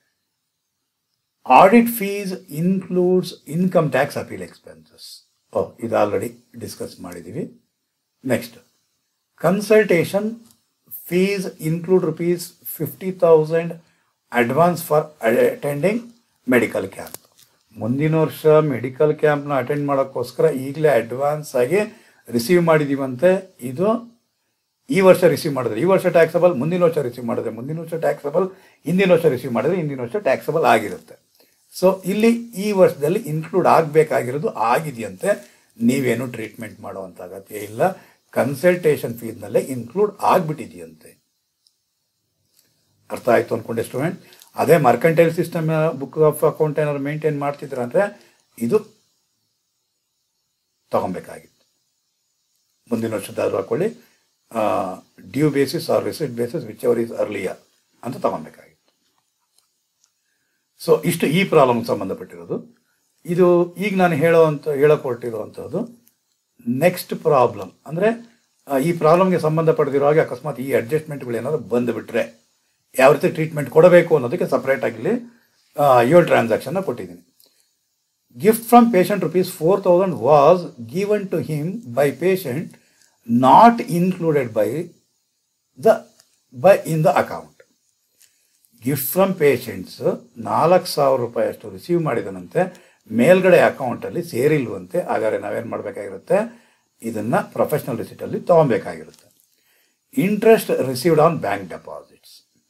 Audit fees includes income tax appeal expenses. ಓ, ಇದು ಆಲ್ರೆಡಿ ಡಿಸ್ಕಸ್ ಮಾಡಿದ್ದೀವಿ. Next, consultation fees include rupees fifty thousand advance for attending medical camp. ಮುಂದಿನ ವರ್ಷ ಮೆಡಿಕಲ್ ಕ್ಯಾಂಪ್ನ ಅಟೆಂಡ್ ಮಾಡೋಕ್ಕೋಸ್ಕರ ಈಗಲೇ ಅಡ್ವಾನ್ಸ್ ಆಗಿ ರಿಸೀವ್ ಮಾಡಿದ್ದೀವಂತೆ. ಇದು ಈ ವರ್ಷ ರಿಸೀವ್ ಮಾಡಿದ್ರೆ ಈ ವರ್ಷ ಟ್ಯಾಕ್ಸಬಲ್, ಮುಂದಿನ ವರ್ಷ ರಿಸೀವ್ ಮಾಡಿದ್ರೆ ಮುಂದಿನ ವರ್ಷ ಟ್ಯಾಕ್ಸಬಲ್, ಹಿಂದಿನ ವರ್ಷ ರಿಸೀವ್ ಮಾಡಿದ್ರೆ ಹಿಂದಿನ ವರ್ಷ ಟ್ಯಾಕ್ಸಬಲ್ ಆಗಿರುತ್ತೆ. ಸೊ ಇಲ್ಲಿ ಈ ವರ್ಷದಲ್ಲಿ ಇನ್ಕ್ಲೂಡ್ ಆಗಬೇಕಾಗಿರೋದು ಆಗಿದೆಯಂತೆ. ನೀವೇನು ಟ್ರೀಟ್ಮೆಂಟ್ ಮಾಡುವಂಥ ಅಗತ್ಯ ಇಲ್ಲ. ಕನ್ಸಲ್ಟೇಷನ್ ಫೀಸ್ನಲ್ಲೇ ಇನ್ಕ್ಲೂಡ್ ಆಗಿಬಿಟ್ಟಿದೆಯಂತೆ. ಅರ್ಥ ಆಯಿತು ಅಂದ್ಕೊಂಡೆ ಸ್ಟೂಡೆಂಟ್? ಅದೇ mercantile system book of account ಏನಾದ್ರು ಮೇಂಟೈನ್ ಮಾಡ್ತಿದ್ರು ಅಂದರೆ ಇದು ತಗೊಬೇಕಾಗಿತ್ತು. ಮುಂದಿನ ವರ್ಷದಾದ್ರು ಹಾಕೊಳ್ಳಿ, due basis or receipt basis whichever is earlier ಅಂತ ತಗೊಬೇಕಾಗಿತ್ತು. ಸೊ ಇಷ್ಟು ಈ ಪ್ರಾಬ್ಲಮ್ಗೆ ಸಂಬಂಧಪಟ್ಟಿರೋದು. ಇದು ಈಗ ನಾನು ಹೇಳೋ ಅಂತ ಹೇಳಕ್ಕೆ ಹೊರಟಿರುವಂಥದ್ದು ನೆಕ್ಸ್ಟ್ ಪ್ರಾಬ್ಲಮ್. ಅಂದರೆ ಈ ಪ್ರಾಬ್ಲಮ್ಗೆ ಸಂಬಂಧಪಟ್ಟಿರೋ ಹಾಗೆ ಅಕಸ್ಮಾತ್ ಈ ಅಡ್ಜಸ್ಟ್ಮೆಂಟ್ಗಳು ಏನಾದ್ರು ಬಂದುಬಿಟ್ರೆ ಯಾವ ರೀತಿ ಟ್ರೀಟ್ಮೆಂಟ್ ಕೊಡಬೇಕು ಅನ್ನೋದಕ್ಕೆ ಸಪ್ರೇಟಾಗಿ ಏಳು ಟ್ರಾನ್ಸಾಕ್ಷನ್ನ ಕೊಟ್ಟಿದ್ದೀನಿ. Gift from patient rupees four thousand was given to him by patient not included by the by in the account. Gift from patients ನಾಲ್ಕು ಸಾವಿರ ರೂಪಾಯಿ ಅಷ್ಟು ರಿಸೀವ್ ಮಾಡಿದನಂತೆ, ಮೇಲ್ಗಡೆ ಅಕೌಂಟಲ್ಲಿ ಸೇರಿಲ್ವಂತೆ. ಹಾಗಾದರೆ ನಾವೇನು ಮಾಡಬೇಕಾಗಿರುತ್ತೆ? ಇದನ್ನು ಪ್ರೊಫೆಷ್ನಲ್ ರಿಸಿಟಲ್ಲಿ ತೊಗೊಬೇಕಾಗಿರುತ್ತೆ. Interest received on bank deposits.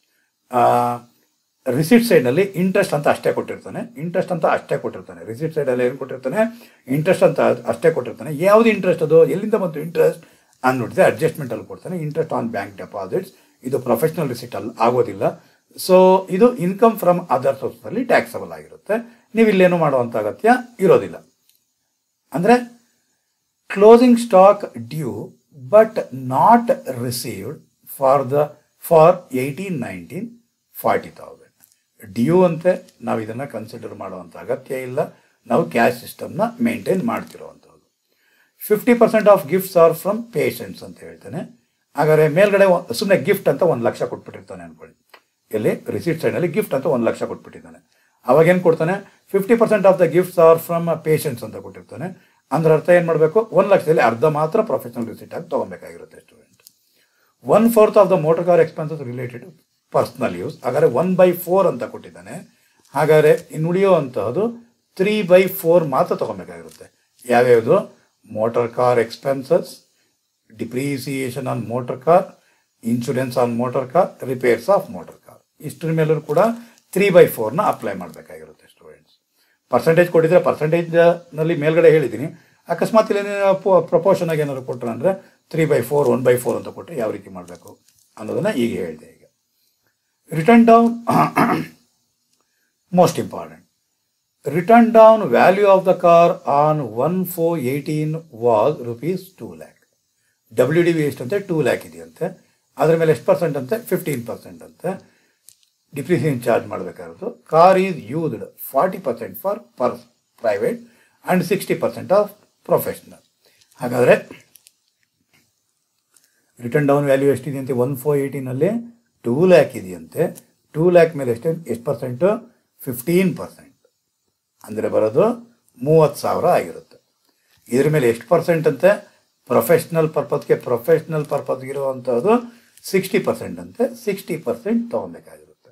Receipt ಸೈಡ್ನಲ್ಲಿ ಇಂಟ್ರೆಸ್ಟ್ ಅಂತ ಅಷ್ಟೇ ಕೊಟ್ಟಿರ್ತಾನೆ ಇಂಟ್ರೆಸ್ಟ್ ಅಂತ ಅಷ್ಟೇ ಕೊಟ್ಟಿರ್ತಾನೆ ರಿಸಿಟ್ ಸೈಡಲ್ಲಿ ಏನು ಕೊಟ್ಟಿರ್ತಾನೆ? ಇಂಟ್ರೆಸ್ಟ್ ಅಂತ ಅಷ್ಟೇ ಕೊಟ್ಟಿರ್ತಾನೆ. ಯಾವುದು ಇಂಟ್ರೆಸ್ಟ್ ಅದು? ಎಲ್ಲಿಂದ ಬಂತು ಇಂಟ್ರೆಸ್ಟ್ ಅಂದ್ಬಿಟ್ಟಿದೆ ಅಡ್ಜಸ್ಟ್ಮೆಂಟಲ್ಲಿ ಕೊಡ್ತಾನೆ. ಇಂಟ್ರೆಸ್ಟ್ ಆನ್ ಬ್ಯಾಂಕ್ ಡೆಪಾಸಿಟ್ಸ್ ಇದು ಪ್ರೊಫೆಷ್ನಲ್ ರಿಸಿಟಲ್ಲಿ ಆಗೋದಿಲ್ಲ. ಸೊ ಇದು ಇನ್ಕಮ್ ಫ್ರಮ್ ಅದರ್ ಸೋರ್ಸಲ್ಲಿ ಟ್ಯಾಕ್ಸಬಲ್ ಆಗಿರುತ್ತೆ. ನೀವು ಇಲ್ಲೇನು ಮಾಡುವಂಥ ಅಗತ್ಯ ಇರೋದಿಲ್ಲ. ಅಂದರೆ closing stock due but not received for the for eighteen nineteen forty thousand due ಅಂತೆ. ನಾವು ಇದನ್ನು ಕನ್ಸಿಡರ್ ಮಾಡುವಂಥ ಅಗತ್ಯ ಇಲ್ಲ. ನಾವು ಕ್ಯಾಶ್ ಸಿಸ್ಟಮ್ನ ಮೇಂಟೈನ್ ಮಾಡ್ತಿರೋವಂಥದ್ದು. Fifty percent of gifts are from patients ಅಂತ ಹೇಳ್ತಾನೆ. ಹಾಗಾದರೆ ಮೇಲ್ಗಡೆ ಸುಮ್ಮನೆ ಗಿಫ್ಟ್ ಅಂತ ಒಂದು ಲಕ್ಷ ಕೊಟ್ಬಿಟ್ಟಿರ್ತಾನೆ ಅಂದ್ಕೊಳ್ಳಿ. ಇಲ್ಲಿ ರಿಸಿಟ್ ಸೈಡ್ನಲ್ಲಿ ಗಿಫ್ಟ್ ಅಂತ ಒಂದು ಲಕ್ಷ ಕೊಟ್ಬಿಟ್ಟಿದ್ದಾನೆ. ಅವಾಗೇನು ಕೊಡ್ತಾನೆ? Fifty percent of the gifts are from patients ಅಂತ ಕೊಟ್ಟಿರ್ತಾನೆ. ಅಂದ್ರೆ ಅರ್ಥ ಏನು ಮಾಡಬೇಕು? ಒಂದು ಲಕ್ಷದಲ್ಲಿ ಅರ್ಧ ಮಾತ್ರ ಪ್ರೊಫೆಷನಲ್ ರಿಸಿಟ್ ಆಗಿ ತೊಗೊಬೇಕಾಗಿರುತ್ತೆ student. One fourth of the motor car expenses related personal use. ಹಾಗಾದರೆ ಒನ್ ಬೈ ಫೋರ್ ಅಂತ ಕೊಟ್ಟಿದ್ದಾನೆ. ಹಾಗಾದರೆ ಇನ್ನು ಉಳಿಯೋ ಅಂತಹದ್ದು ತ್ರೀ ಬೈ ಫೋರ್ ಮಾತ್ರ ತೊಗೊಬೇಕಾಗಿರುತ್ತೆ. ಯಾವ್ಯಾವುದು? Motor car expenses, depreciation on motor car, insurance on motor car, repairs of motor car. ಇಷ್ಟರ ಮೇಲೂ ಕೂಡ ತ್ರೀ ಬೈ ಫೋರ್ನ ಅಪ್ಲೈ ಮಾಡಬೇಕಾಗಿರುತ್ತೆ ಸ್ಟೂಡೆಂಟ್ಸ್. ಪರ್ಸೆಂಟೇಜ್ ಕೊಟ್ಟಿದ್ರೆ ಪರ್ಸೆಂಟೇಜ್ನಲ್ಲಿ ಮೇಲ್ಗಡೆ ಹೇಳಿದ್ದೀನಿ. ಅಕಸ್ಮಾತ್ ಇಲ್ಲಿ ಪ್ರಪೋರ್ಷನ್ ಆಗಿ ಏನಾದ್ರು ಕೊಟ್ಟರೆ ಅಂದರೆ three by four one by four ಅಂತ ಕೊಟ್ಟರೆ ಯಾವ ರೀತಿ ಮಾಡಬೇಕು ಅನ್ನೋದನ್ನು ಈಗ ಹೇಳಿದೆ. ಈಗ written down most important. Written down value of the car on one four eighteen was rupees two lakh. W D V ಎಷ್ಟಂತೆ ಟೂ ಲ್ಯಾಕ್ ಇದೆಯಂತೆ. ಅದರ ಮೇಲೆ ಎಷ್ಟು ಪರ್ಸೆಂಟ್ ಅಂತೆ? ಫಿಫ್ಟೀನ್ ಪರ್ಸೆಂಟ್ ಅಂತೆ ಡಿಪ್ರಿಸಿಯೇಷನ್ ಚಾರ್ಜ್ ಮಾಡಬೇಕಾಗಿರೋದು. Car is used forty percent for per private and sixty percent of professional. ಹಾಗಾದರೆ ರಿಟರ್ನ್ ಡೌನ್ ವ್ಯಾಲ್ಯೂ ಎಷ್ಟಿದೆಯಂತೆ? ಒನ್ ಫೋರ್ ಏಯ್ಟೀನಲ್ಲಿ ಟೂ ಲ್ಯಾಕ್ ಇದೆಯಂತೆ. ಟೂ ಲ್ಯಾಕ್ ಮೇಲೆ ಎಷ್ಟು ಎಷ್ಟು ಪರ್ಸೆಂಟು? ಫಿಫ್ಟೀನ್ ಪರ್ಸೆಂಟ್ ಅಂದರೆ ಬರೋದು ಮೂವತ್ತು ಸಾವಿರ ಆಗಿರುತ್ತೆ. ಇದ್ರ ಮೇಲೆ ಎಷ್ಟು ಪರ್ಸೆಂಟ್ ಅಂತೆ? ಪ್ರೊಫೆಷ್ನಲ್ ಪರ್ಪಸ್ಗೆ ಪ್ರೊಫೆಷ್ನಲ್ ಪರ್ಪಸ್ಗೆ ಇರುವಂಥದ್ದು ಸಿಕ್ಸ್ಟಿ ಪರ್ಸೆಂಟ್ ಅಂತೆ. ಸಿಕ್ಸ್ಟಿ ಪರ್ಸೆಂಟ್ ತೊಗೊಬೇಕಾಗಿರುತ್ತೆ.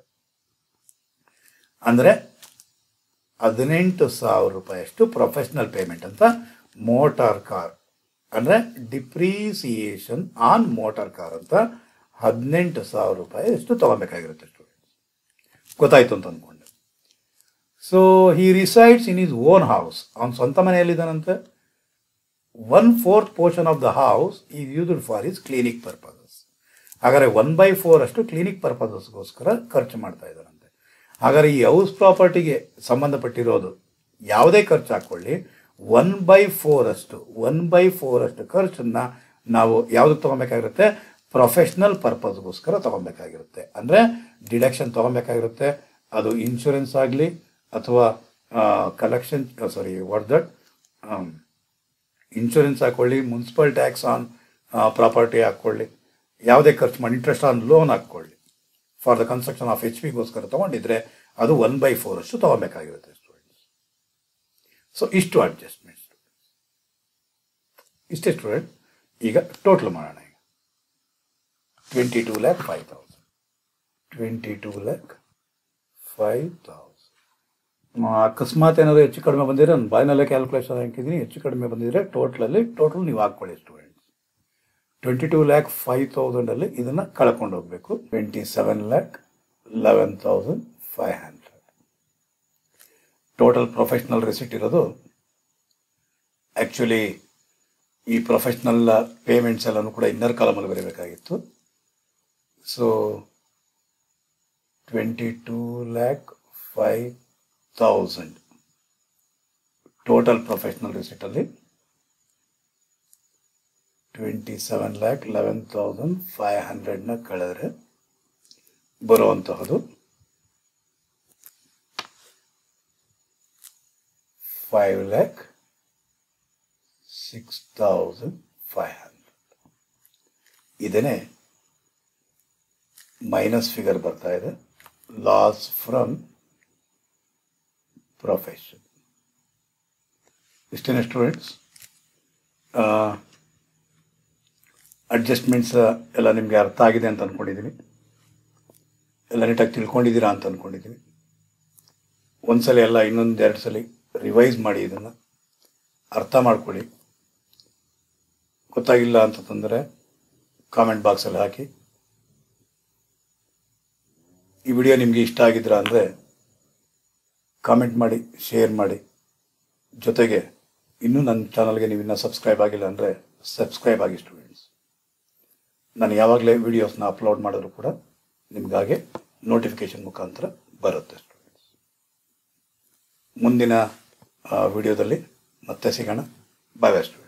ಅಂದರೆ ಹದಿನೆಂಟು ಸಾವಿರ ರೂಪಾಯಿಯಷ್ಟು ಪ್ರೊಫೆಷ್ನಲ್ ಪೇಮೆಂಟ್ ಅಂತ ಮೋಟಾರ್ ಕಾರ್ ಅಂದರೆ ಡಿಪ್ರಿಸಿಯೇಷನ್ ಆನ್ ಮೋಟಾರ್ ಕಾರ್ ಅಂತ ಹದಿನೆಂಟು ಸಾವಿರ ರೂಪಾಯಿ ಎಷ್ಟು ತೊಗೊಬೇಕಾಗಿರುತ್ತೆ ಸ್ಟೂಡೆಂಟ್ಸ್. ಗೊತ್ತಾಯ್ತು ಅಂತ ಅಂದ್ಕೊಂಡೆ. So he resides in his own house. ಅವನ ಸ್ವಂತ ಮನೆಯಲ್ಲಿದ್ದಾನಂತೆ. One fourth portion of the house is used for his clinic ಪರ್ಪಸಸ್. ಹಾಗಾದರೆ ಒನ್ ಬೈ ಫೋರ್ ಅಷ್ಟು ಕ್ಲಿನಿಕ್ ಪರ್ಪಸಸ್ಗೋಸ್ಕರ ಖರ್ಚು ಮಾಡ್ತಾ ಇದ್ದಾರಂತೆ. ಹಾಗಾದರೆ ಈ ಹೌಸ್ ಪ್ರಾಪರ್ಟಿಗೆ ಸಂಬಂಧಪಟ್ಟಿರೋದು ಯಾವುದೇ ಖರ್ಚು ಹಾಕ್ಕೊಳ್ಳಿ, ಒನ್ ಬೈ ಫೋರ್ ಅಷ್ಟು ಒನ್ ಬೈ ಫೋರ್ ಅಷ್ಟು ಖರ್ಚನ್ನು ನಾವು ಯಾವುದಕ್ಕೆ ತೊಗೊಬೇಕಾಗಿರುತ್ತೆ? ಪ್ರೊಫೆಷ್ನಲ್ ಪರ್ಪಸ್ಗೋಸ್ಕರ ತೊಗೊಬೇಕಾಗಿರುತ್ತೆ. ಅಂದರೆ ಡಿಡಕ್ಷನ್ ತೊಗೊಬೇಕಾಗಿರುತ್ತೆ. ಅದು ಇನ್ಶೂರೆನ್ಸ್ ಆಗಲಿ ಅಥವಾ collection sorry what that insurance ಹಾಕ್ಕೊಳ್ಳಿ, ಮುನ್ಸಿಪಲ್ ಟ್ಯಾಕ್ಸ್ ಆನ್ ಪ್ರಾಪರ್ಟಿ ಹಾಕ್ಕೊಳ್ಳಿ, ಯಾವುದೇ ಖರ್ಚು ಮಾಡಿ ಇಂಟ್ರೆಸ್ಟ್ ಆನ್ ಲೋನ್ ಹಾಕ್ಕೊಳ್ಳಿ for the construction of H ಪಿಗೋಸ್ಕರ ತೊಗೊಂಡಿದ್ರೆ ಅದು ಒನ್ ಬೈ ಫೋರ್ ಅಷ್ಟು ತೊಗೊಬೇಕಾಗಿರುತ್ತೆ ಸ್ಟೂಡೆಂಟ್ಸ್. ಸೊ ಇಷ್ಟು ಅಡ್ಜಸ್ಟ್ಮೆಂಟ್ ಸ್ಟೂಡೆಂಟ್ಸ್. ಇಷ್ಟೇ ಸ್ಟೂಡೆಂಟ್. ಈಗ ಟೋಟಲ್ ಮಾಡೋಣ. ಈಗ twenty two lakh five thousand twenty two lakh five thousand ಅಕಸ್ಮಾತ್ ಏನಾದರೂ ಹೆಚ್ಚು ಕಡಿಮೆ ಬಂದಿದ್ರೆ ನಾನು ಬಾಯಿನಲ್ಲೇ ಕ್ಯಾಲ್ಕುಲೇಷನ್ ಹಾಕಿದ್ದೀನಿ. ಹೆಚ್ಚು ಕಡಿಮೆ ಬಂದಿದ್ರೆ ಟೋಟಲಲ್ಲಿ ಟೋಟಲ್ ನೀವು ಹಾಕ್ಕೊಳ್ಳಿ students. Twenty two lakh five ತೌಸಂಡಲ್ಲಿ ಇದನ್ನು ಕಳ್ಕೊಂಡು ಹೋಗಬೇಕು. Twenty seven lakh eleven thousand five hundred total professional receipt ಇರೋದು. ಆ್ಯಕ್ಚುಲಿ ಈ ಪ್ರೊಫೆಷ್ನಲ್ ಪೇಮೆಂಟ್ಸ್ ಎಲ್ಲನೂ ಕೂಡ ಇನ್ನರ್ ಕಾಲಮಲ್ಲಿ ಬರೀಬೇಕಾಗಿತ್ತು. So twenty two lakh five thousand total professional ರಿಸಿಟಲ್ಲಿ twenty seven lakh eleven thousand five ಹಂಡ್ರೆಡ್ನ ಕಳೆದ್ರೆ ಬರುವಂತಹದ್ದು five lakh six thousand five hundred. ಇದನ್ನೇ ಮೈನಸ್ ಫಿಗರ್ ಬರ್ತಾ ಇದೆ, ಲಾಸ್ ಫ್ರಮ್ ಪ್ರೊಫೆಷನ್. ಇಷ್ಟೇನೆ ಸ್ಟೂಡೆಂಟ್ಸ್. ಅಡ್ಜಸ್ಟ್ಮೆಂಟ್ಸ್ ಎಲ್ಲ ನಿಮಗೆ ಅರ್ಥ ಆಗಿದೆ ಅಂತ ಅಂದ್ಕೊಂಡಿದ್ದೀನಿ. ಎಲ್ಲ ನೀಟಾಗಿ ತಿಳ್ಕೊಂಡಿದ್ದೀರಾ ಅಂತ ಅಂದ್ಕೊಂಡಿದ್ದೀನಿ. ಒಂದ್ಸಲ ಎಲ್ಲ ಇನ್ನೊಂದು ಎರಡು ಸಲ ರಿವೈಸ್ ಮಾಡಿ, ಇದನ್ನು ಅರ್ಥ ಮಾಡ್ಕೊಳ್ಳಿ. ಗೊತ್ತಾಗಿಲ್ಲ ಅಂತಂದರೆ ಕಾಮೆಂಟ್ ಬಾಕ್ಸಲ್ಲಿ ಹಾಕಿ. ಈ ವಿಡಿಯೋ ನಿಮಗೆ ಇಷ್ಟ ಆಗಿದ್ರ ಅಂದರೆ ಕಾಮೆಂಟ್ ಮಾಡಿ, ಶೇರ್ ಮಾಡಿ. ಜೊತೆಗೆ ಇನ್ನೂ ನನ್ನ ಚಾನಲ್ಗೆ ನೀವು ಇನ್ನೂ ಸಬ್ಸ್ಕ್ರೈಬ್ ಆಗಿಲ್ಲ ಅಂದರೆ ಸಬ್ಸ್ಕ್ರೈಬ್ ಆಗಿ ಸ್ಟೂಡೆಂಟ್ಸ್. ನಾನು ಯಾವಾಗಲೇ ವಿಡಿಯೋಸ್ನ ಅಪ್ಲೋಡ್ ಮಾಡಿದ್ರು ಕೂಡ ನಿಮಗಾಗೆ ನೋಟಿಫಿಕೇಶನ್ ಮುಖಾಂತರ ಬರುತ್ತೆ ಸ್ಟೂಡೆಂಟ್ಸ್. ಮುಂದಿನ ವಿಡಿಯೋದಲ್ಲಿ ಮತ್ತೆ ಸಿಗೋಣ. Bye bye students.